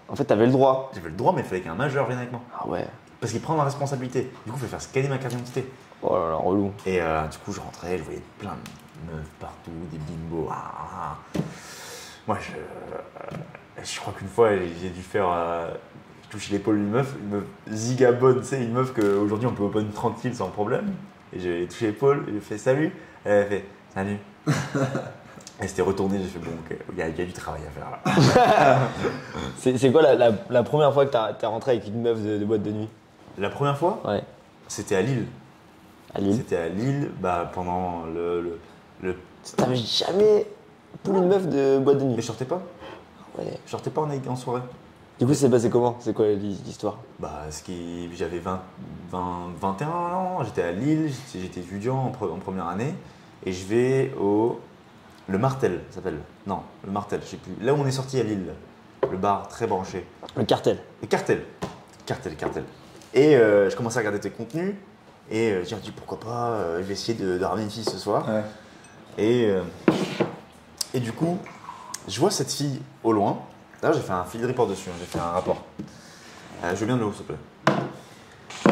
A: En fait, t'avais le droit.
B: J'avais le droit, mais il fallait qu'un majeur vienne avec moi.
A: Ah ouais.
B: Parce qu'il prend la responsabilité. Du coup, il fallait faire scanner ma carte d'identité.
A: Oh là là, relou.
B: Et du coup, je rentrais, je voyais plein de meufs partout, des bimbos. Moi, je crois qu'une fois, j'ai dû faire toucher l'épaule d'une meuf, une meuf ziga bonne, tu sais, une meuf qu'aujourd'hui on peut open tranquille sans problème. Et j'ai touché l'épaule, et j'ai fait salut. Elle a fait salut. Elle s'était retournée, j'ai fait bon, ok, il y a du travail à faire là.
A: C'est quoi la première fois que t'as rentré avec une meuf de boîte de nuit?
B: La première fois,
A: Ouais.
B: c'était à Lille.
A: À Lille.
B: C'était à Lille, pendant le.
A: T'avais jamais plus une meuf de boîte de nuit?
B: Mais je sortais pas.
A: Ouais.
B: Je sortais pas en soirée.
A: Du coup, c'est passé comment? C'est quoi l'histoire?
B: J'avais 21 ans, j'étais à Lille, j'étais étudiant en première année, et je vais le Martel, ça s'appelle. Non, le Martel, je sais plus. Là où on est sorti à Lille, le bar très branché.
A: Le cartel.
B: Le Cartel. Cartel. Et je commençais à regarder tes contenus, et j'ai dit pourquoi pas, je vais essayer de ramener une fille ce soir.
C: Ouais.
B: Et du coup, je vois cette fille au loin. D'ailleurs, j'ai fait un field report dessus, j'ai fait un rapport. Je veux bien de l'eau, s'il te plaît.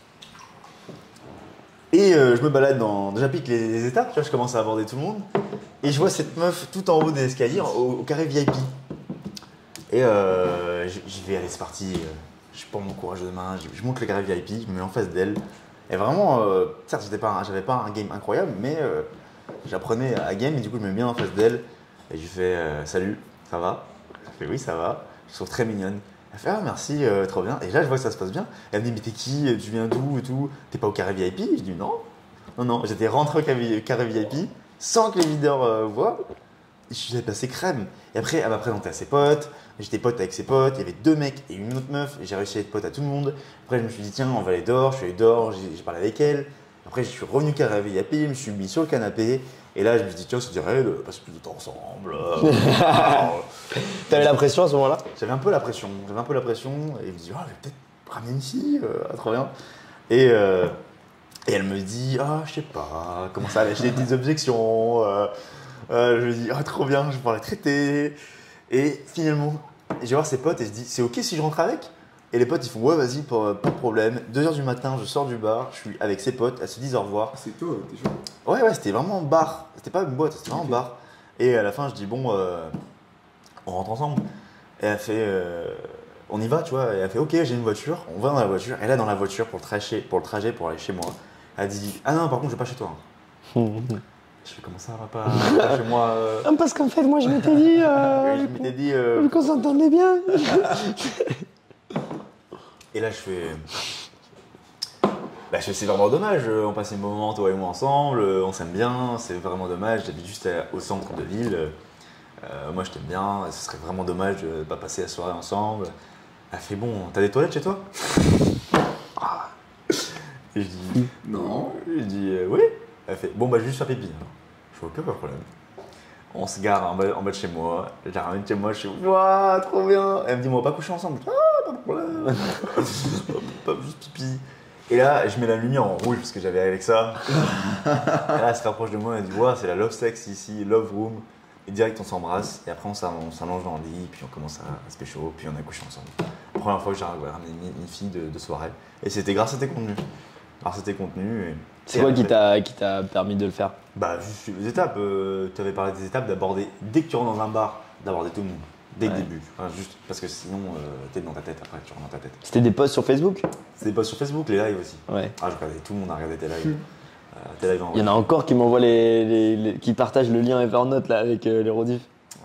B: Et je me balade déjà pique les étapes, tu vois, je commence à aborder tout le monde. Et je vois cette meuf tout en haut des escaliers, au carré VIP. Et j'y vais, allez, c'est parti. Je prends mon courage de main, je monte le carré VIP, je me mets en face d'elle. Et vraiment, certes, j'avais pas un game incroyable, mais j'apprenais à game et du coup, je me mets bien en face d'elle. Et je lui fais salut, ça va? Je fais oui, ça va. Je trouve très mignonne. Elle fait ah merci, trop bien. Et là, je vois que ça se passe bien. Elle me dit mais t'es qui? Tu viens d'où et tout? T'es pas au carré VIP? Je dis non. J'étais rentré au carré VIP sans que les leaders voient. Je suis passé crème. Et après, elle m'a présenté à ses potes. J'étais pote avec ses potes. Il y avait 2 mecs et une autre meuf. Et j'ai réussi à être pote à tout le monde. Après, je me suis dit tiens, on va aller dehors. Je suis allé dehors. J'ai parlé avec elle. Après, je suis revenu au carré VIP. Je me suis mis sur le canapé. Et là, je me suis dit tiens, ça dirait de passer plus de temps ensemble.
A: T'avais la pression à ce moment-là?
B: J'avais un peu la pression. Et je me dis, je vais peut-être ramener une fille, trop bien. Et elle me dit, je sais pas, commence à lâcher des petites objections. Je lui dis, trop bien, je vais pouvoir la traiter. Et finalement, je vais voir ses potes et je dis, c'est ok si je rentre avec? Et les potes, ils font, ouais, vas-y, pas de problème. 2h du matin, je sors du bar, je suis avec ses potes, elles se disent au revoir.
C: C'est tôt, t'es chaud.
B: Ouais, c'était vraiment bar. C'était pas une boîte, c'était vraiment bar. Et à la fin, je dis, bon, on rentre ensemble. Et elle fait, on y va, tu vois. Et elle fait, ok, j'ai une voiture. On va dans la voiture. Et là, dans la voiture, pour le trajet, pour aller chez moi, elle dit, ah non, par contre, je vais pas chez toi. Je fais, comment ça va pas chez moi
A: Parce qu'en fait, moi, je m'étais dit.
B: Je m'étais dit.
A: Qu'on s'entendait bien.
B: Et là, je fais. C'est vraiment dommage. On passe un moment, toi et moi, ensemble. On s'aime bien. C'est vraiment dommage. J'habite juste au centre de Lille. Moi, je t'aime bien. Ce serait vraiment dommage de pas passer la soirée ensemble. Elle fait bon, t'as des toilettes chez toi? Et je dis
C: Non.
B: Je dis oui. Elle fait bon, je vais juste faire pipi. Je fais ok, pas de problème. On se gare en bas de chez moi. Je la ramène chez moi. Je suis waouh, trop bien. Elle me dit, on va pas coucher ensemble. Pas de problème. Pas juste pipi. Et là, je mets la lumière en rouge parce que j'avais avec ça. Et là, elle se rapproche de moi. Elle dit, waouh, c'est la love sex ici, love room. Et direct, on s'embrasse. Et après, on s'allonge dans le lit. Puis on commence à se pécho. Puis on a couché ensemble. La première fois que j'ai ramené une fille de soirée. Et c'était grâce à tes contenus.
A: C'est quoi qui t'a permis de le faire?
B: Juste les étapes. Tu avais parlé des étapes d'aborder, dès que tu rentres dans un bar, d'aborder tout le monde. Dès le début. Juste parce que sinon, t'es dans ta tête après, tu rentres dans ta tête.
A: C'était des posts sur Facebook?
B: C'était des posts sur Facebook, les lives aussi.
A: Ouais.
B: Je regardais, tout le monde a regardé tes lives.
A: Il y en a encore qui m'envoient qui partagent le lien Evernote là avec les rediffs.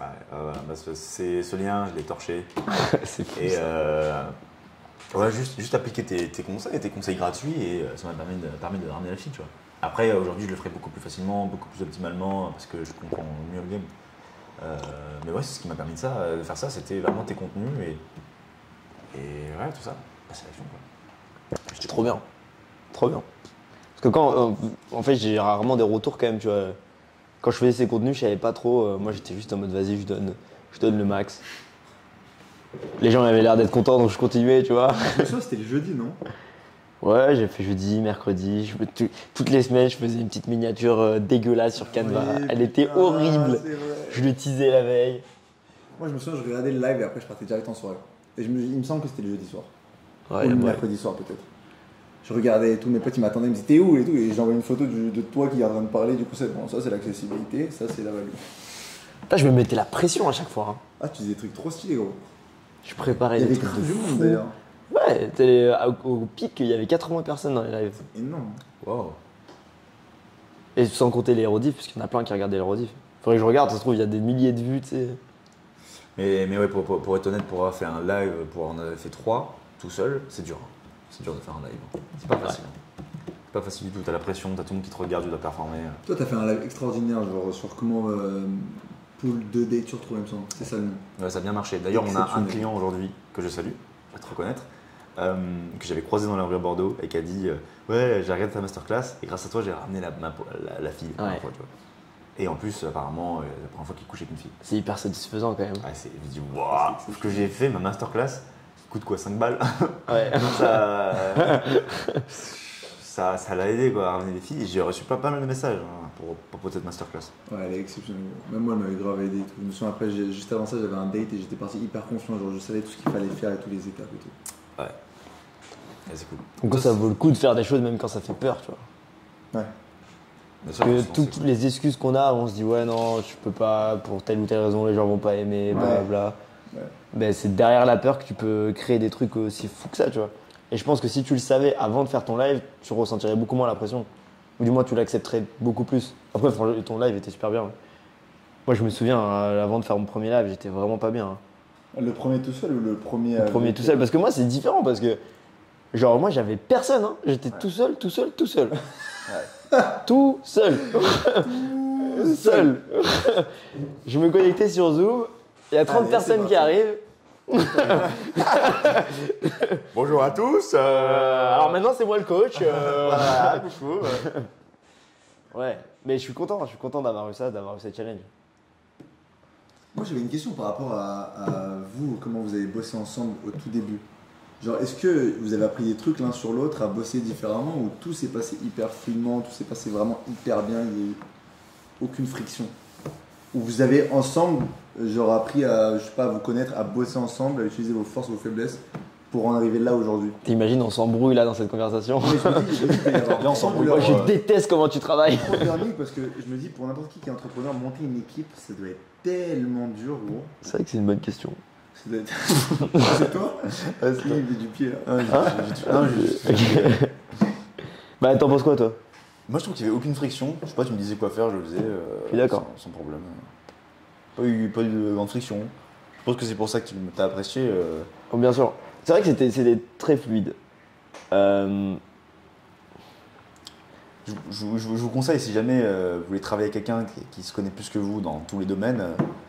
B: Ce lien, je l'ai torché.
A: C'est fou.
B: Et
A: ça.
B: juste appliquer tes conseils gratuits et ça m'a permis de ramener la fille, tu vois. Après, aujourd'hui, je le ferai beaucoup plus facilement, beaucoup plus optimalement parce que je comprends mieux le game. Mais ouais, c'est ce qui m'a permis de faire ça, c'était vraiment tes contenus et ouais, tout ça, passer à l'action, quoi.
A: C'était trop bien. Trop bien. Parce que quand, en fait, j'ai rarement des retours quand même, tu vois. Quand je faisais ces contenus, je savais pas trop. Moi, j'étais juste en mode, vas-y, je donne le max. Les gens avaient l'air d'être contents, donc je continuais, tu vois.
C: Mais ça, c'était le jeudi, non?
A: Ouais, j'ai fait jeudi, mercredi. Toutes les semaines, je faisais une petite miniature dégueulasse sur Canva.
C: Oui,
A: Elle était horrible.
C: C'est vrai.
A: Je le teasais la veille.
C: Moi, je me souviens, je regardais le live et après, je partais direct en soirée. Et il me semble que c'était le jeudi soir.
A: Ouais,
C: Ou le
A: ouais.
C: mercredi soir peut-être. Je regardais, tous mes potes ils m'attendaient, ils me disaient t'es où et tout, et j'envoie une photo de toi qui est en train de parler, du coup c'est bon, ça c'est l'accessibilité, ça c'est la value.
A: Là, je me mettais la pression à chaque fois. Hein.
C: Ah tu faisais des trucs trop stylés gros.
A: Je préparais
C: Il y
A: des
C: avait
A: trucs
C: grave
A: de
C: du monde
A: fou.
C: d'ailleurs.
A: Ouais, au pic, il y avait 80 personnes dans les lives.
C: Énorme.
B: Wow.
A: Et sans compter les érodiffs, parce qu'il y en a plein qui regardaient les érodiffs. Faudrait que je regarde, ça se trouve, il y a des milliers de vues, tu sais.
B: Mais ouais, pour être honnête, pour avoir fait un live, pour en avoir fait 3 tout seul, c'est dur. C'est dur de faire un live. C'est pas facile. C'est pas facile du tout. T'as la pression, t'as tout le monde qui te regarde, tu dois performer.
C: Toi t'as fait un live extraordinaire genre sur comment pool 2D tu retrouves il me semble, c'est ça le nom.
B: Ouais, ça a bien marché. D'ailleurs, on a un
C: Exceptionnel.
B: client aujourd'hui que je salue, je vais te reconnaître, que j'avais croisé dans la rue à Bordeaux et qui a dit ouais, j'ai regardé ta masterclass et grâce à toi, j'ai ramené la fille la première fois, tu vois. Et en plus, apparemment, la première fois qu'il couchait avec une fille.
A: C'est hyper satisfaisant quand même.
B: Ouais, je me dis waouh, ce que j'ai fait, ma masterclass, qui coûte quoi, 5 balles.
A: Ouais.
B: Ça l'a aidé quoi, à ramener des filles et j'ai reçu pas mal de messages pour cette masterclass.
C: Ouais elle est exceptionnelle. Même moi elle m'avait grave aidé et tout. Je me souviens après, juste avant ça j'avais un date et j'étais parti hyper confiant, genre je savais tout ce qu'il fallait faire et toutes les étapes et tout.
B: Ouais. Et c'est cool.
A: Donc ça vaut le coup de faire des choses même quand ça fait peur, tu vois.
C: Ouais.
B: Bien sûr,
A: Que
B: c'est
A: toutes les excuses qu'on a, on se dit ouais non, je peux pas, pour telle ou telle raison, les gens vont pas aimer, blablabla.
C: Ouais.
A: Ben, c'est derrière la peur que tu peux créer des trucs aussi fous que ça, tu vois. Et je pense que si tu le savais avant de faire ton live, tu ressentirais beaucoup moins la pression. Ou du moins tu l'accepterais beaucoup plus. Après ton live était super bien. Moi je me souviens, avant de faire mon premier live, j'étais vraiment pas bien. Hein.
C: Le premier tout seul ou le premier
A: Le premier tout seul, parce que moi c'est différent, parce que genre moi j'avais personne, hein. J'étais tout seul. Tout seul. Seul. Je me connectais sur Zoom, il y a 30
C: Allez,
A: personnes
C: c'est
A: qui
C: parti.
A: arrivent.
B: Bonjour à tous.
A: Alors maintenant c'est moi le coach.
B: Voilà, coucou.
A: Ouais, mais je suis content d'avoir eu ça, d'avoir eu cette challenge.
C: Moi j'avais une question par rapport à vous, comment vous avez bossé ensemble au tout début. Genre est-ce que vous avez appris des trucs l'un sur l'autre à bosser différemment ou tout s'est passé hyper fluidement, tout s'est passé vraiment hyper bien, il n'y a eu aucune friction? Ou vous avez ensemble genre appris à, je sais pas, à vous connaître, à bosser ensemble, à utiliser vos forces, vos faiblesses pour en arriver là aujourd'hui?
A: T'imagines, on s'embrouille là dans cette conversation.
C: Mais je me dis, il peut y avoir
B: Là, on s'embrouille.
A: Moi je déteste comment tu travailles.
C: trop de learning parce que je me dis pour n'importe qui est entrepreneur, monter une équipe, ça doit être tellement dur gros.
A: C'est vrai que c'est une bonne question.
C: Ça doit être... C'est toi? Il met du pied là.
A: Bah t'en penses quoi toi?
B: Moi je trouve qu'il n'y avait aucune friction. Je sais pas, tu me disais quoi faire, je le faisais.
A: Je suis d'accord.
B: Sans problème. Pas eu de grande friction. Je pense que c'est pour ça que tu t'as apprécié.
A: Oh, bien sûr. C'est vrai que c'était très fluide.
B: Je vous conseille, si jamais vous voulez travailler avec quelqu'un qui se connaît plus que vous dans tous les domaines,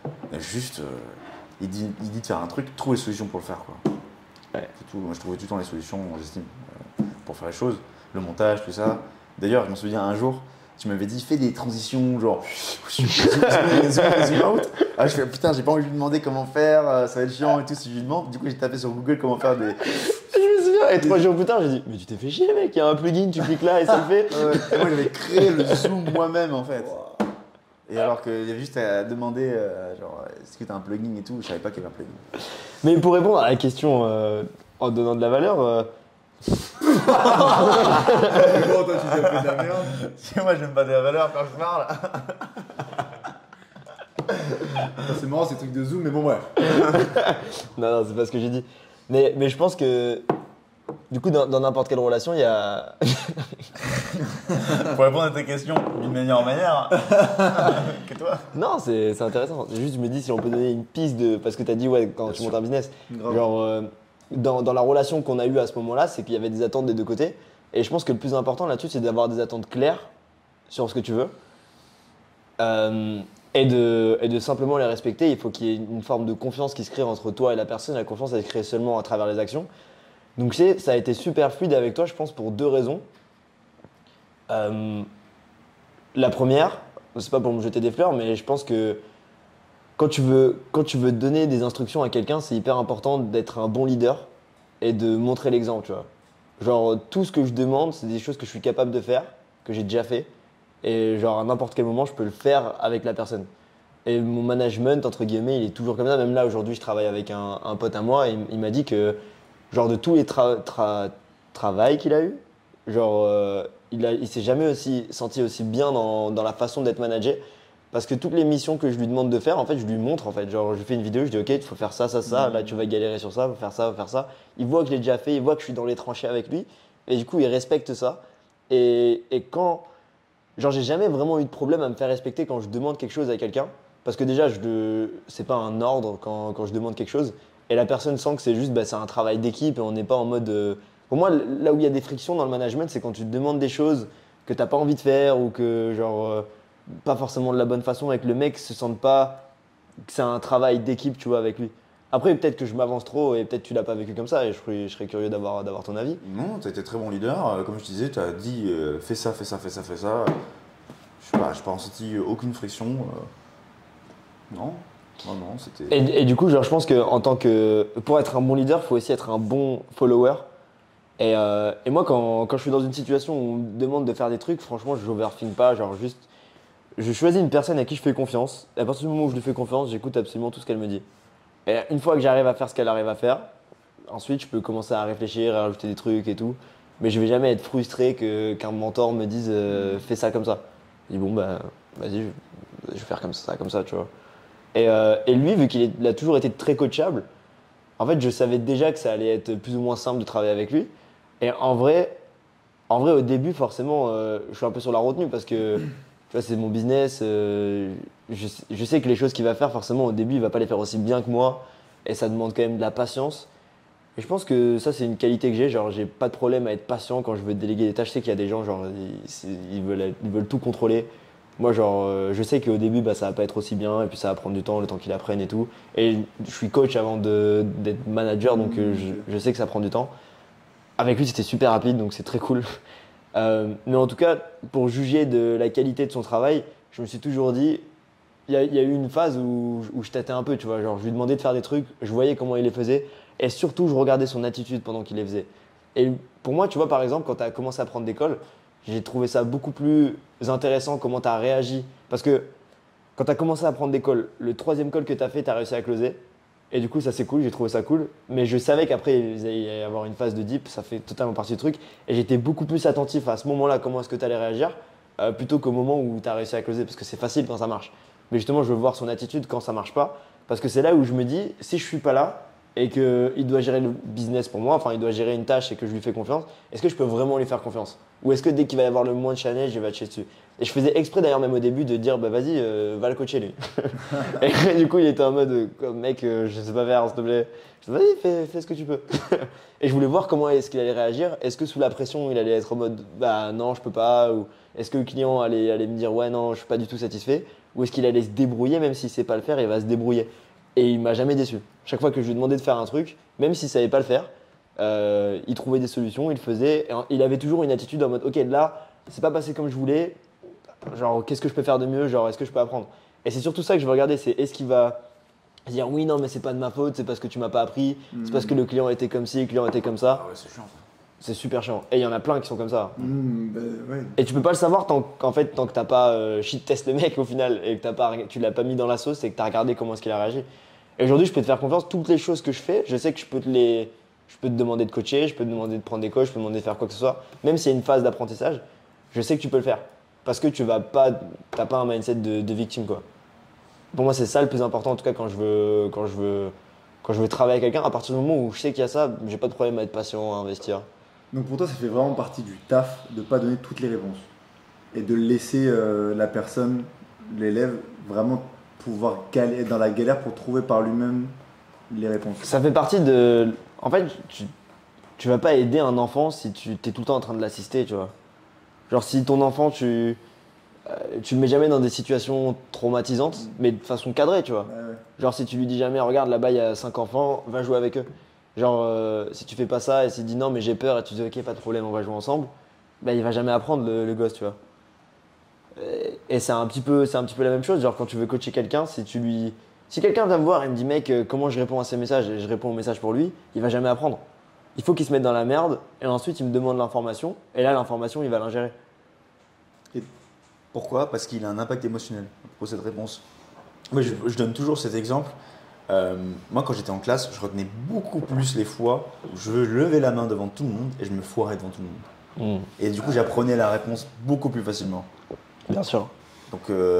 B: il dit de faire un truc, trouvez les solutions pour le faire. Quoi.
A: Ouais.
B: C'est tout. Moi je trouvais tout le temps les solutions, j'estime, pour faire les choses. Le montage, tout ça. D'ailleurs, je me souviens un jour, tu m'avais dit fais des transitions genre zoom out. Ah, je fais putain, j'ai pas envie de lui demander comment faire, ça va être chiant et tout si je lui demande. Du coup, j'ai tapé sur Google comment faire des.
A: Je me souviens, et 3 jours plus tard, j'ai dit mais tu t'es fait chier mec, il y a un plugin, tu cliques là et ça le fait.
B: Et moi, j'avais créé le zoom moi-même en fait. Et alors qu'il y avait juste à demander genre est-ce que t'as un plugin et tout, je savais pas qu'il y avait un plugin.
A: Mais pour répondre à la question en donnant de la valeur,
C: Gros, toi tu fais un peu de la merde.
B: Moi, j'aime pas de la valeur quand je parle.
C: C'est marrant ces trucs de zoom, mais bon bref.
A: non, c'est pas ce que j'ai dit. Mais je pense que du coup dans n'importe quelle relation, il y a
B: Pour répondre à tes questions d'une meilleure manière que toi.
A: Non, c'est intéressant. C'est juste, je me dis si on peut donner une piste de. Parce que tu as dit, ouais, quand
B: Bien
A: tu
B: sûr.
A: montes un business,
C: Grave.
A: genre, dans la relation qu'on a eue à ce moment-là, c'est qu'il y avait des attentes des deux côtés. Et je pense que le plus important là-dessus, c'est d'avoir des attentes claires sur ce que tu veux. Et de simplement les respecter. Il faut qu'il y ait une forme de confiance qui se crée entre toi et la personne. La confiance, elle se crée seulement à travers les actions. Donc, ça a été super fluide avec toi, je pense, pour 2 raisons. La première, c'est pas pour me jeter des fleurs, mais je pense que quand tu veux donner des instructions à quelqu'un, c'est hyper important d'être un bon leader et de montrer l'exemple, tu vois. Genre, tout ce que je demande, c'est des choses que je suis capable de faire, que j'ai déjà fait, et genre à n'importe quel moment, je peux le faire avec la personne. Et mon management, entre guillemets, il est toujours comme ça. Même là, aujourd'hui, je travaille avec un pote à moi et il m'a dit que, genre, de tous les travails qu'il a eu, genre, il s'est jamais senti aussi bien dans la façon d'être managé. Parce que toutes les missions que je lui demande de faire, en fait, je lui montre, en fait. Genre, je fais une vidéo, je dis, OK, il faut faire ça, ça, ça. Là, tu vas galérer sur ça, faut faire ça, faut faire ça. Il voit que je l'ai déjà fait, il voit que je suis dans les tranchées avec lui. Et du coup, il respecte ça. Et quand. Genre, j'ai jamais vraiment eu de problème à me faire respecter quand je demande quelque chose à quelqu'un. Parce que déjà, c'est pas un ordre quand je demande quelque chose. Et la personne sent que c'est juste, c'est un travail d'équipe et on n'est pas en mode. Pour moi, là où il y a des frictions dans le management, c'est quand tu te demandes des choses que t'as pas envie de faire ou que, genre, pas forcément de la bonne façon et que le mec se sente pas que c'est un travail d'équipe, tu vois, avec lui. Après, peut-être que je m'avance trop et peut-être que tu l'as pas vécu comme ça et je serais curieux d'avoir ton avis.
B: Non, tu as été très bon leader. Comme je te disais, tu as dit fais ça, fais ça, fais ça, fais ça. Je n'ai pas ressenti aucune friction. Non, c'était.
A: Et du coup, genre, je pense que pour être un bon leader, il faut aussi être un bon follower. Et moi, quand je suis dans une situation où on me demande de faire des trucs, franchement, je n'overthink pas. Genre, juste, je choisis une personne à qui je fais confiance. Et à partir du moment où je lui fais confiance, j'écoute absolument tout ce qu'elle me dit. Et une fois que j'arrive à faire ce qu'elle arrive à faire, ensuite, je peux commencer à réfléchir, à rajouter des trucs et tout. Mais je vais jamais être frustré qu'un mentor me dise fais ça comme ça. Je dis bon, vas-y, je vais faire comme ça, tu vois. Et lui, vu qu'il a toujours été très coachable, en fait, je savais déjà que ça allait être plus ou moins simple de travailler avec lui. Et en vrai, au début, forcément, je suis un peu sur la retenue parce que tu vois, c'est mon business. Je sais que les choses qu'il va faire, forcément, au début, il va pas les faire aussi bien que moi. Et ça demande quand même de la patience. Et je pense que ça, c'est une qualité que j'ai. Genre, j'ai pas de problème à être patient quand je veux déléguer des tâches. Je sais qu'il y a des gens, genre, ils veulent tout contrôler. Moi, genre, je sais qu'au début, ça va pas être aussi bien. Et puis, ça va prendre du temps, le temps qu'ils apprennent et tout. Et je suis coach avant d'être manager, donc je sais que ça prend du temps. Avec lui, c'était super rapide, donc c'est très cool. Mais en tout cas, pour juger de la qualité de son travail, je me suis toujours dit, il y a eu une phase où je tâtais un peu, tu vois. Genre, je lui demandais de faire des trucs, je voyais comment il les faisait. Et surtout, je regardais son attitude pendant qu'il les faisait. Et pour moi, tu vois, par exemple, quand tu as commencé à prendre d'école, j'ai trouvé ça beaucoup plus intéressant comment tu as réagi. Parce que quand tu as commencé à prendre d'école, le troisième call que tu as fait, tu as réussi à closer. Et du coup, ça c'est cool, j'ai trouvé ça cool. Mais je savais qu'après, il allait y avoir une phase de deep, ça fait totalement partie du truc. Et j'étais beaucoup plus attentif à ce moment-là, comment est-ce que tu allais réagir, plutôt qu'au moment où tu as réussi à closer. Parce que c'est facile quand ça marche. Mais justement, je veux voir son attitude quand ça marche pas. Parce que c'est là où je me dis, si je suis pas là, et qu'il doit gérer le business pour moi, enfin il doit gérer une tâche et que je lui fais confiance, est-ce que je peux vraiment lui faire confiance? Ou est-ce que dès qu'il va y avoir le moins de challenge, je vais te chier dessus? Et je faisais exprès d'ailleurs même au début de dire vas-y, va le coacher lui. Et du coup il était en mode mec, je sais pas faire s'il te plaît. Je dis vas-y, fais ce que tu peux. Et je voulais voir comment est-ce qu'il allait réagir. Est-ce que sous la pression il allait être en mode bah non je peux pas, ou est-ce que le client allait me dire ouais non je suis pas du tout satisfait, ou est-ce qu'il allait se débrouiller, même s'il sait pas le faire il va se débrouiller. Et il m'a jamais déçu. Chaque fois que je lui demandais de faire un truc, même s'il savait pas le faire, il trouvait des solutions, il le faisait. Et il avait toujours une attitude en mode ok là, c'est pas passé comme je voulais. Genre qu'est-ce que je peux faire de mieux? Genre est-ce que je peux apprendre? Et c'est surtout ça que je veux regarder, c'est est-ce qu'il va dire oui non mais c'est pas de ma faute, c'est parce que tu m'as pas appris, c'est parce que le client était comme ci, le client était comme ça.
B: Ah ouais, c'est chiant ça.
A: C'est super chiant. Et il y en a plein qui sont comme ça.
C: Ouais.
A: Et tu peux pas le savoir tant que t'as pas shit test le mec au final et que tu l'as pas mis dans la sauce et que t'as regardé comment est-ce qu'il a réagi. Et aujourd'hui, je peux te faire confiance. Toutes les choses que je fais, je sais que je peux te demander de coacher, je peux te demander de prendre des coachs, je peux te demander de faire quoi que ce soit. Même s'il y a une phase d'apprentissage, je sais que tu peux le faire. Parce que t'as pas un mindset de victime, quoi. Pour moi, c'est ça le plus important, en tout cas, quand je veux travailler avec quelqu'un. À partir du moment où je sais qu'il y a ça, j'ai pas de problème à être patient, à investir.
C: Donc pour toi, ça fait vraiment partie du taf de pas donner toutes les réponses et de laisser la personne, l'élève, vraiment pouvoir être dans la galère pour trouver par lui-même les réponses.
A: Ça fait partie de. En fait, tu vas pas aider un enfant si tu es tout le temps en train de l'assister, tu vois. Genre, si ton enfant, tu le mets jamais dans des situations traumatisantes, mais de façon cadrée, tu vois.
C: Ouais.
A: Genre, si tu lui dis jamais, regarde, là-bas, il y a 5 enfants, va jouer avec eux. Genre, si tu fais pas ça et s'il dit non, mais j'ai peur, et tu dis ok, pas de problème, on va jouer ensemble, il va jamais apprendre le gosse, tu vois. Et c'est un petit peu la même chose. Genre, quand tu veux coacher quelqu'un, si quelqu'un vient me voir et me dit mec, comment je réponds à ces messages et je réponds au message pour lui, il va jamais apprendre. Il faut qu'il se mette dans la merde et ensuite il me demande l'information et là l'information il va l'ingérer.
B: Et pourquoi? Parce qu'il a un impact émotionnel pour cette réponse. Moi, je donne toujours cet exemple. Moi, quand j'étais en classe, je retenais beaucoup plus les fois où je levais la main devant tout le monde et je me foirais devant tout le monde. Et du coup, j'apprenais la réponse beaucoup plus facilement.
A: Bien sûr.
B: Donc,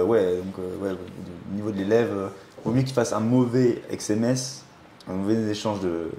B: au niveau de l'élève, il vaut mieux qu'il fasse un mauvais SMS, un mauvais échange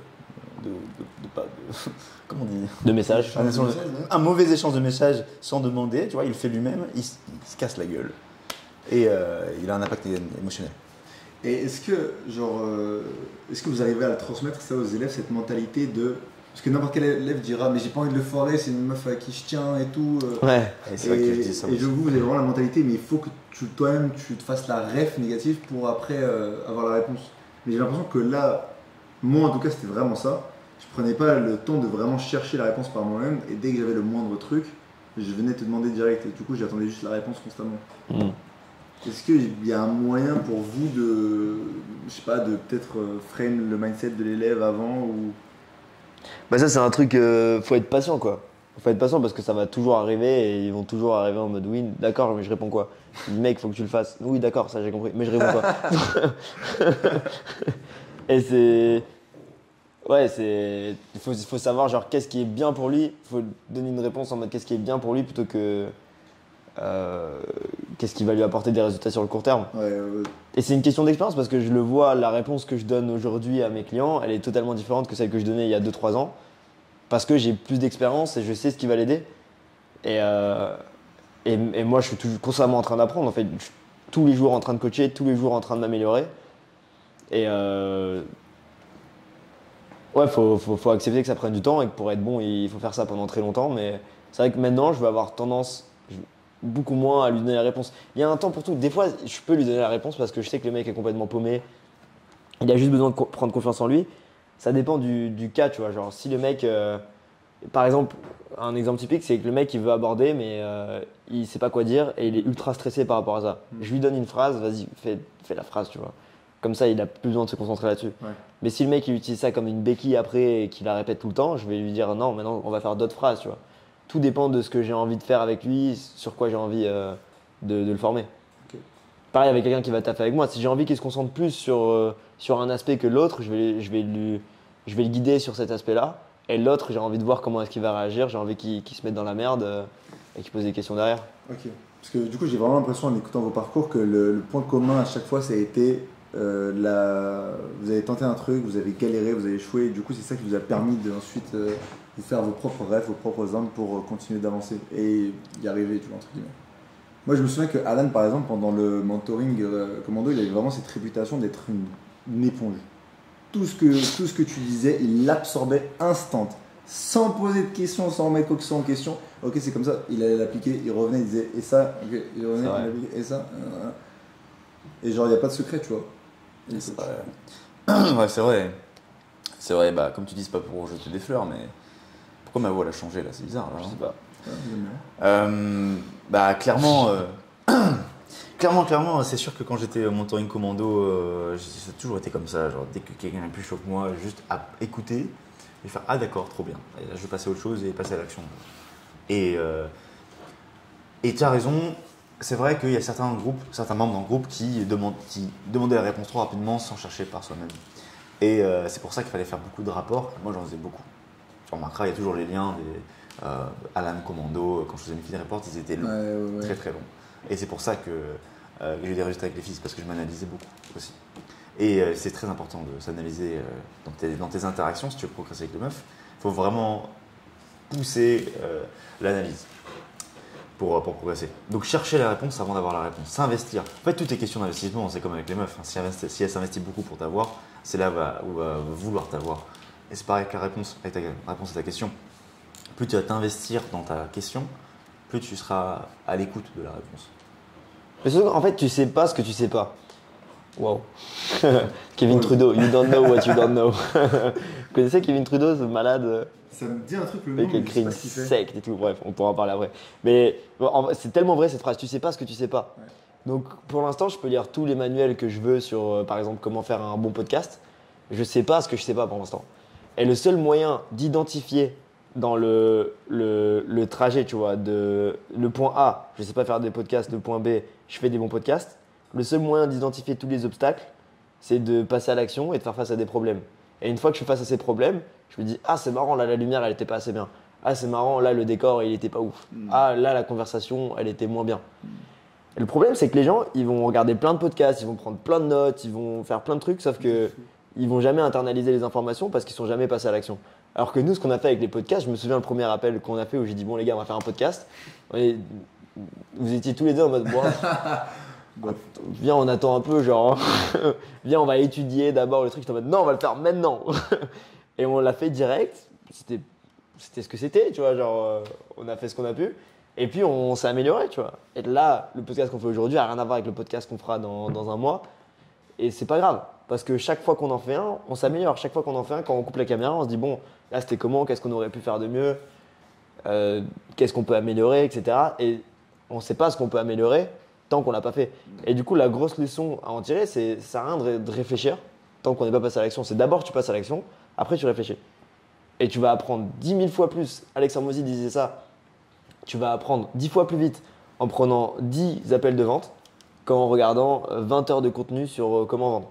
B: comment on dit
A: De messages.
B: Un mauvais échange de messages sans demander, tu vois, il le fait lui-même, il se casse la gueule. Et il a un impact émotionnel.
C: Et est-ce que vous arrivez à transmettre ça aux élèves, cette mentalité de... Parce que n'importe quel élève dira mais j'ai pas envie de le foirer, c'est une meuf à qui je tiens et tout.
A: Ouais.
C: Et c'est vrai que je dis ça aussi. Vous avez vraiment la mentalité, mais il faut que toi-même tu te fasses la ref négative pour après avoir la réponse. Mais j'ai l'impression que là, moi en tout cas c'était vraiment ça. Je prenais pas le temps de vraiment chercher la réponse par moi-même et dès que j'avais le moindre truc, je venais te demander direct et du coup j'attendais juste la réponse constamment. Est-ce qu'il y a un moyen pour vous de, je sais pas, de peut-être frame le mindset de l'élève avant ou...
A: Bah ça c'est un truc, faut être patient quoi. Faut être patient parce que ça va toujours arriver et ils vont toujours arriver en mode oui, d'accord, mais je réponds quoi? Mec, faut que tu le fasses. Oui, d'accord, ça j'ai compris, mais je réponds pas. Et c'est... Ouais, c'est... Il faut savoir genre qu'est-ce qui est bien pour lui. Il faut donner une réponse en mode qu'est-ce qui est bien pour lui plutôt que... qu'est-ce qui va lui apporter des résultats sur le court terme. Et c'est une question d'expérience parce que je le vois, la réponse que je donne aujourd'hui à mes clients, elle est totalement différente que celle que je donnais il y a 2-3 ans parce que j'ai plus d'expérience et je sais ce qui va l'aider. Et moi, je suis constamment en train d'apprendre. En fait, je suis tous les jours en train de coacher, tous les jours en train de m'améliorer. Et ouais, faut accepter que ça prenne du temps et que pour être bon, il faut faire ça pendant très longtemps. Mais c'est vrai que maintenant, je vais avoir tendance beaucoup moins à lui donner la réponse. Il y a un temps pour tout. Des fois, je peux lui donner la réponse parce que je sais que le mec est complètement paumé. Il a juste besoin de prendre confiance en lui. Ça dépend du cas, tu vois. Genre, si le mec, par exemple, un exemple typique, c'est que le mec il veut aborder, mais il sait pas quoi dire et il est ultra stressé par rapport à ça. Je lui donne une phrase, vas-y, fais la phrase, tu vois. Comme ça, il a plus besoin de se concentrer là-dessus. Ouais. Mais si le mec il utilise ça comme une béquille après et qu'il la répète tout le temps, je vais lui dire non, maintenant on va faire d'autres phrases, tu vois. Tout dépend de ce que j'ai envie de faire avec lui, sur quoi j'ai envie de le former. Okay. Pareil avec quelqu'un qui va taffer avec moi, si j'ai envie qu'il se concentre plus sur un aspect que l'autre, je vais le guider sur cet aspect-là. Et l'autre, j'ai envie de voir comment est-ce qu'il va réagir, j'ai envie qu'il se mette dans la merde et qu'il pose des questions derrière.
C: Ok. Parce que du coup, j'ai vraiment l'impression en écoutant vos parcours que le point commun à chaque fois, ça a été vous avez tenté un truc, vous avez galéré, vous avez échoué. Du coup, c'est ça qui vous a permis d'ensuite de faire vos propres rêves, vos propres armes pour continuer d'avancer et y arriver, tu vois, entre guillemets. Moi, je me souviens que Alan, par exemple, pendant le mentoring commando, il avait vraiment cette réputation d'être une éponge. Tout ce que tu disais, il l'absorbait instant, sans poser de questions, sans remettre quoi que ce soit en question. Ok, c'est comme ça, il allait l'appliquer, il revenait, il disait et ça, ok, il revenait, il l'appliquait, et ça. Et genre, il n'y a pas de secret, tu vois.
B: C'est vrai. Ouais, c'est vrai. C'est vrai, bah, comme tu dis, c'est pas pour jeter des fleurs, mais pourquoi ma voix elle a changé là? C'est bizarre, là.
A: Je sais pas.
B: Bah, clairement, clairement, c'est sûr que quand j'étais au mentoring commando, ça a toujours été comme ça. Genre, dès que quelqu'un est plus chaud que moi, juste à écouter et faire ah d'accord, trop bien. Et là, je vais passer à autre chose et passer à l'action. Et tu as raison. C'est vrai qu'il y a certains membres dans le groupe qui demandaient la réponse trop rapidement sans chercher par soi-même. Et c'est pour ça qu'il fallait faire beaucoup de rapports. Moi, j'en faisais beaucoup. Tu remarqueras, il y a toujours les liens des Alan Commando. Quand je faisais mes files report, ils étaient longs, très très longs. Et c'est pour ça que j'ai eu des résultats avec les filles, parce que je m'analysais beaucoup aussi. Et c'est très important de s'analyser dans tes interactions. Si tu veux progresser avec les meufs, il faut vraiment pousser l'analyse. Pour progresser. Donc chercher la réponse avant d'avoir la réponse. S'investir. En fait, tout est question d'investissement, c'est comme avec les meufs. Si elle s'investit beaucoup pour t'avoir, c'est là où elle va vouloir t'avoir. Et c'est pareil avec la réponse, avec ta réponse à ta question. Plus tu vas t'investir dans ta question, plus tu seras à l'écoute de la réponse.
A: Mais surtout, en fait, tu sais pas ce que tu sais pas. Wow. Kevin Trudeau, you don't know what you don't know. Vous connaissez Kevin Trudeau, ce malade?
C: Ça me dit un truc, le nom,
A: mais écrit une secte et tout, bref, on pourra en parler après. Mais c'est tellement vrai cette phrase, tu sais pas ce que tu sais pas. Ouais. Donc pour l'instant, je peux lire tous les manuels que je veux sur, par exemple, comment faire un bon podcast. Je sais pas ce que je sais pas pour l'instant. Et le seul moyen d'identifier dans le trajet, tu vois, le point A, je sais pas faire des podcasts, le point B, je fais des bons podcasts. le seul moyen d'identifier tous les obstacles, c'est de passer à l'action et de faire face à des problèmes. Et une fois que je suis face à ces problèmes, je me dis ah c'est marrant là la lumière elle était pas assez bien. Ah c'est marrant là le décor il était pas ouf. Ah là la conversation elle était moins bien. Et le problème c'est que les gens ils vont regarder plein de podcasts, ils vont prendre plein de notes, ils vont faire plein de trucs sauf que ils vont jamais internaliser les informations parce qu'ils sont jamais passés à l'action. Alors que nous ce qu'on a fait avec les podcasts, je me souviens le premier appel qu'on a fait où j'ai dit bon les gars on va faire un podcast. Et vous étiez tous les deux en mode bon, viens on attend un peu genre viens on va étudier d'abord le truc. J'étais en mode non on va le faire maintenant. Et on l'a fait direct. C'était ce que c'était, tu vois, genre on a fait ce qu'on a pu et puis on s'est amélioré, tu vois. Et là, le podcast qu'on fait aujourd'hui a rien à voir avec le podcast qu'on fera dans un mois et c'est pas grave parce que chaque fois qu'on en fait un, on s'améliore. Chaque fois qu'on en fait un, quand on coupe la caméra, on se dit bon, là c'était comment, qu'est-ce qu'on aurait pu faire de mieux, qu'est-ce qu'on peut améliorer, etc. Et on sait pas ce qu'on peut améliorer tant qu'on l'a pas fait. Et du coup, la grosse leçon à en tirer, c'est ça sert à rien de réfléchir tant qu'on n'est pas passé à l'action. C'est d'abord tu passes à l'action, après tu réfléchis. Et tu vas apprendre 10 000 fois plus. Alex Hormozy disait ça. Tu vas apprendre 10 fois plus vite en prenant 10 appels de vente qu'en regardant 20 heures de contenu sur comment vendre.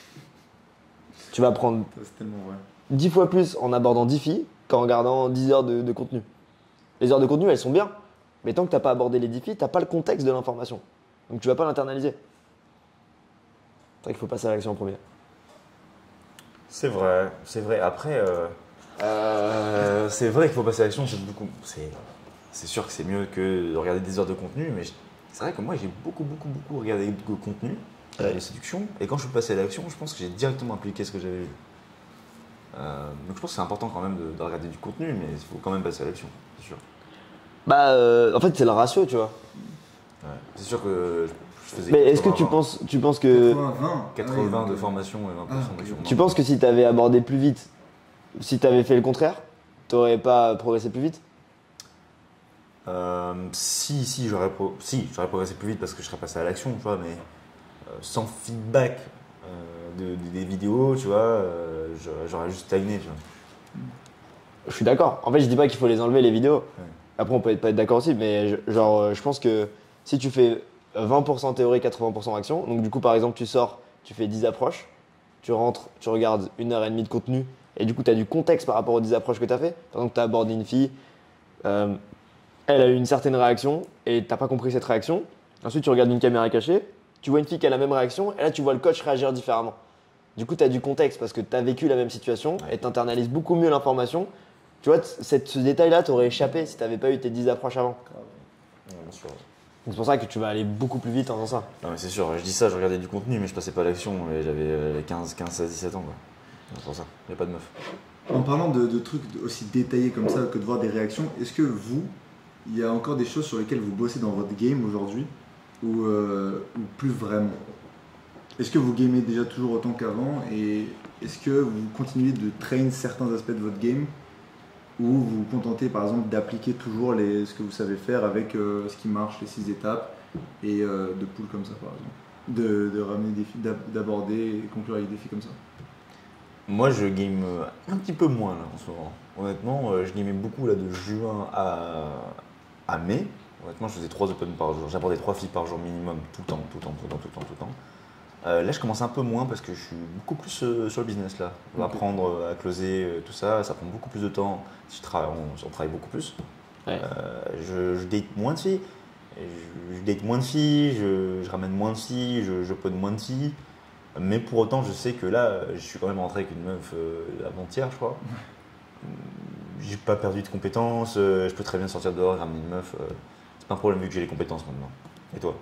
A: Tu vas apprendre 10 fois plus en abordant 10 filles qu'en regardant 10 heures de contenu. Les heures de contenu, elles sont bien. Mais tant que tu n'as pas abordé les 10 filles, tu n'as pas le contexte de l'information. Donc tu ne vas pas l'internaliser. C'est vrai qu'il faut passer à l'action en premier.
B: C'est vrai. Après, c'est vrai qu'il faut passer à l'action. C'est sûr que c'est mieux que de regarder des heures de contenu, mais c'est vrai que moi j'ai beaucoup regardé de contenu, de séduction, et quand je suis passé à l'action, je pense que j'ai directement appliqué ce que j'avais vu. Donc je pense que c'est important quand même de regarder du contenu, mais il faut quand même passer à l'action, c'est sûr.
A: Bah, en fait, c'est le ratio, tu vois.
B: Ouais. C'est sûr que je faisais.
A: Mais est-ce que tu penses que
B: 80 de formation et 20% d'action.
A: tu penses que si tu avais abordé plus vite, si tu avais fait le contraire, tu n'aurais pas progressé plus vite?
B: Si, j'aurais progressé plus vite parce que je serais passé à l'action, tu vois, mais sans feedback des vidéos, tu vois, j'aurais juste stagné, tu vois.
A: Je suis d'accord. En fait, je dis pas qu'il faut les enlever les vidéos.
B: Ouais.
A: Après, on peut pas être d'accord aussi, mais je pense que si tu fais 20% théorie, 80% action, donc du coup, par exemple, tu sors, tu fais 10 approches, tu rentres, tu regardes 1h30 de contenu, et du coup, tu as du contexte par rapport aux 10 approches que tu as fait. Par exemple, tu as abordé une fille, elle a eu une certaine réaction, et tu n'as pas compris cette réaction. Ensuite, tu regardes une caméra cachée, tu vois une fille qui a la même réaction, et là, tu vois le coach réagir différemment. Du coup, tu as du contexte parce que tu as vécu la même situation, et tu internalises beaucoup mieux l'information. Tu vois, ce détail-là t'aurait échappé si t'avais pas eu tes 10 approches avant.
B: Ouais, bien sûr.
A: Donc c'est pour ça que tu vas aller beaucoup plus vite en faisant ça.
B: Non mais c'est sûr, je dis ça, je regardais du contenu mais je passais pas à l'action et j'avais 15, 16, 17 ans quoi. C'est pour ça, il n'y a pas de meuf.
C: En parlant de trucs aussi détaillés comme ça que de voir des réactions, est-ce que vous, il y a encore des choses sur lesquelles vous bossez dans votre game aujourd'hui ou plus vraiment? Est-ce que vous gamez déjà toujours autant qu'avant et est-ce que vous continuez de train certains aspects de votre game ou vous vous contentez par exemple d'appliquer toujours ce que vous savez faire avec ce qui marche, les 6 étapes et de pull comme ça par exemple, de ramener des filles, d'aborder et conclure avec des filles comme ça?
B: Moi je game un petit peu moins là en ce moment. Honnêtement, je gamais beaucoup là de juin à mai. Honnêtement, je faisais 3 open par jour, j'abordais 3 filles par jour minimum, tout le temps. Là, je commence un peu moins parce que je suis beaucoup plus sur le business là. On va apprendre à closer, tout ça, ça prend beaucoup plus de temps. On travaille beaucoup plus.
A: Ouais.
B: Je date moins de filles. Je date moins de filles, je ramène moins de filles, je pone moins de filles. Mais pour autant, je sais que là, je suis quand même rentré avec une meuf avant-hier, je crois. J'ai pas perdu de compétences, je peux très bien sortir dehors et ramener une meuf. C'est pas un problème vu que j'ai les compétences maintenant. Et toi?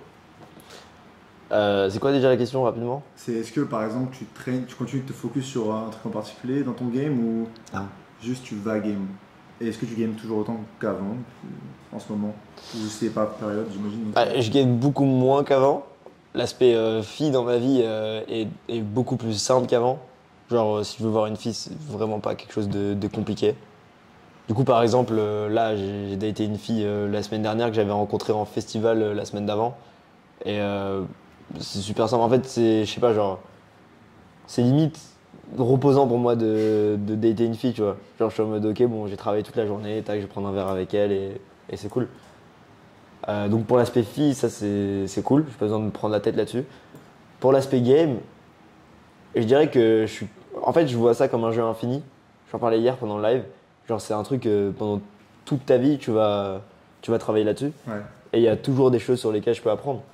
A: C'est quoi déjà la question rapidement?
C: C'est est-ce que par exemple tu continues de te focus sur un truc en particulier dans ton game ou juste tu vas game? Et est-ce que tu games toujours autant qu'avant en ce moment? Ou c'est pas période j'imagine?
A: Je game beaucoup moins qu'avant. L'aspect fille dans ma vie est beaucoup plus simple qu'avant. Genre si je veux voir une fille, c'est vraiment pas quelque chose de compliqué. Du coup par exemple là j'ai daté une fille la semaine dernière que j'avais rencontrée en festival la semaine d'avant. Et c'est super simple. En fait, je sais pas, genre, c'est limite reposant pour moi de dater une fille, tu vois. Genre, je suis en mode, ok, bon, j'ai travaillé toute la journée, tac, je vais prendre un verre avec elle et c'est cool. Donc, pour l'aspect fille, ça, c'est cool. J'ai pas besoin de me prendre la tête là-dessus. Pour l'aspect game, je dirais que en fait, je vois ça comme un jeu infini. J'en parlais hier pendant le live. Genre, c'est un truc pendant toute ta vie, tu vas travailler là-dessus.
C: Ouais.
A: Et il y a toujours des choses sur lesquelles je peux apprendre.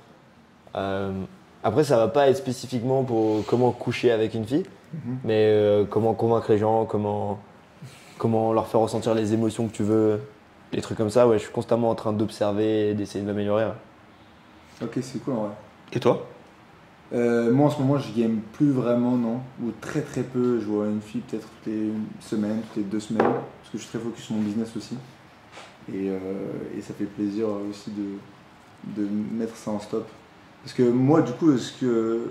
A: Après, ça va pas être spécifiquement pour comment coucher avec une fille, mais comment convaincre les gens, comment leur faire ressentir les émotions que tu veux, des trucs comme ça. Ouais, je suis constamment en train d'observer et d'essayer de m'améliorer. Ouais.
C: Ok, c'est cool en vrai.
B: Et toi?
C: Moi en ce moment je game plus vraiment, non, ou très très peu. Je vois une fille peut-être toutes les semaines, toutes les 2 semaines, parce que je suis très focus sur mon business aussi. Et ça fait plaisir aussi de mettre ça en stop. Parce que moi du coup ce que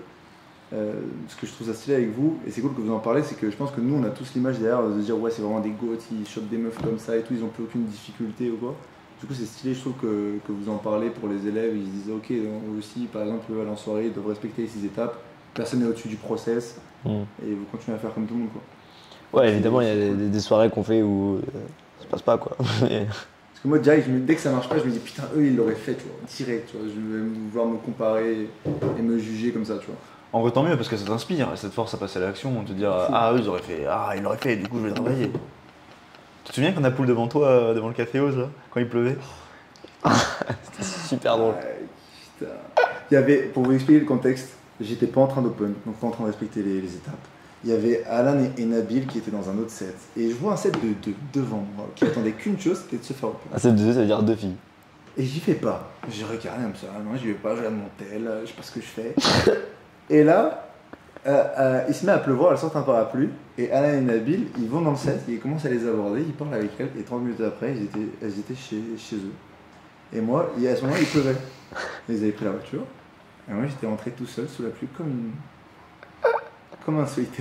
C: je trouve ça stylé avec vous, et c'est cool que vous en parlez, c'est que je pense que nous on a tous l'image derrière de se dire ouais c'est vraiment des goats, ils chopent des meufs comme ça et tout, ils ont plus aucune difficulté ou quoi. Du coup c'est stylé, je trouve que vous en parlez pour les élèves, ils se disent ok eux aussi par exemple ils veulent aller en soirée, ils doivent respecter les 6 étapes, personne n'est au-dessus du process, et vous continuez à faire comme tout le monde quoi.
A: Ouais, évidemment, il y a des soirées qu'on fait où ça se passe pas quoi.
C: Parce que moi direct, dès que ça marche pas, je me dis putain eux ils l'auraient fait, tu vois, direct, tu vois, je vais vouloir me comparer et me juger comme ça, tu vois.
B: En vrai, tant mieux parce que ça t'inspire, ça te force à passer à l'action, te dire ah eux ils auraient fait, ah ils l'auraient fait, du coup je vais travailler. Tu te souviens qu'on a poule devant toi, devant le café Ose, là, quand il pleuvait?
A: C'était super drôle.
C: Ouais, putain. Il y avait, pour vous expliquer le contexte, j'étais pas en train d'open, donc pas en train de respecter les étapes. Il y avait Alan et Nabil qui étaient dans un autre set. Et je vois un set de devant moi qui attendait qu'une chose, c'était de se faire open.
A: Ah, c'est 2, ça veut dire 2 filles.
C: Et j'y fais pas. J'ai regardé comme ça, non j'y vais pas, je regarde mon tel, je sais pas ce que je fais. Et là, il se met à pleuvoir, elle sort un parapluie, et Alan et Nabil, ils vont dans le set, ils commencent à les aborder, ils parlent avec elles, et 30 minutes après, elles étaient chez eux. Et moi, à ce moment-là, il pleuvait. Ils avaient pris la voiture, et moi j'étais rentré tout seul sous la pluie comme un solitaire.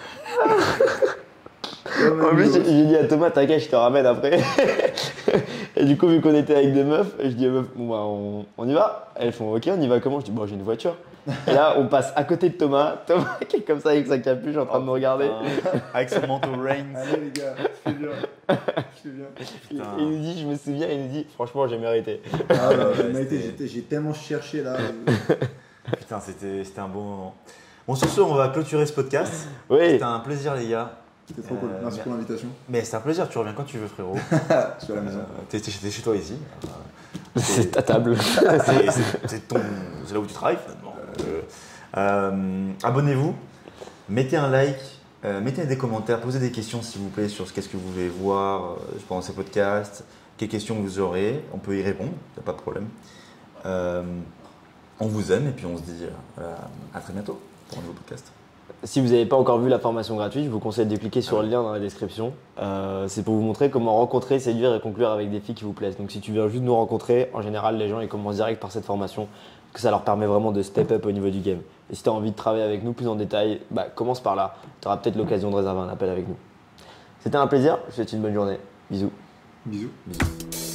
A: En plus, j'ai dit à Thomas, t'inquiète, je te ramène après. Et du coup, vu qu'on était avec des meufs, je dis aux meufs, bon bah on y va. Elles font ok, on y va comment? Je dis bon, j'ai une voiture. Et là, on passe à côté de Thomas qui est comme ça avec sa capuche en train de me regarder.
B: Avec son manteau Reigns.
C: Allez les gars, je fais bien. Je fais bien.
A: Il nous dit, je me souviens, il nous dit, franchement, j'ai mérité.
C: Ah bah, j'ai tellement cherché là.
B: Putain, c'était un bon moment. Bon, sur ce, on va clôturer ce podcast.
A: Oui.
B: C'était un plaisir, les gars.
C: C'était trop cool. Merci pour l'invitation.
B: Mais c'est un plaisir, tu reviens quand tu veux, frérot.
C: Je suis à la maison.
B: T'es chez toi ici.
A: C'est ta table.
B: C'est là où tu travailles finalement. Abonnez-vous, mettez un like, mettez des commentaires, posez des questions s'il vous plaît sur qu'est-ce que vous voulez voir pendant ces podcasts, quelles questions vous aurez, on peut y répondre, il n'y a pas de problème. On vous aime et puis on se dit à très bientôt pour un nouveau podcast.
A: Si vous n'avez pas encore vu la formation gratuite, je vous conseille de cliquer sur le lien dans la description. C'est pour vous montrer comment rencontrer, séduire et conclure avec des filles qui vous plaisent. Donc si tu viens juste nous rencontrer, en général les gens ils commencent direct par cette formation, que ça leur permet vraiment de step up au niveau du game. Et si tu as envie de travailler avec nous plus en détail, commence par là. Tu auras peut-être l'occasion de réserver un appel avec nous. C'était un plaisir, je te souhaite une bonne journée. Bisous.
C: Bisous.
B: Bisous.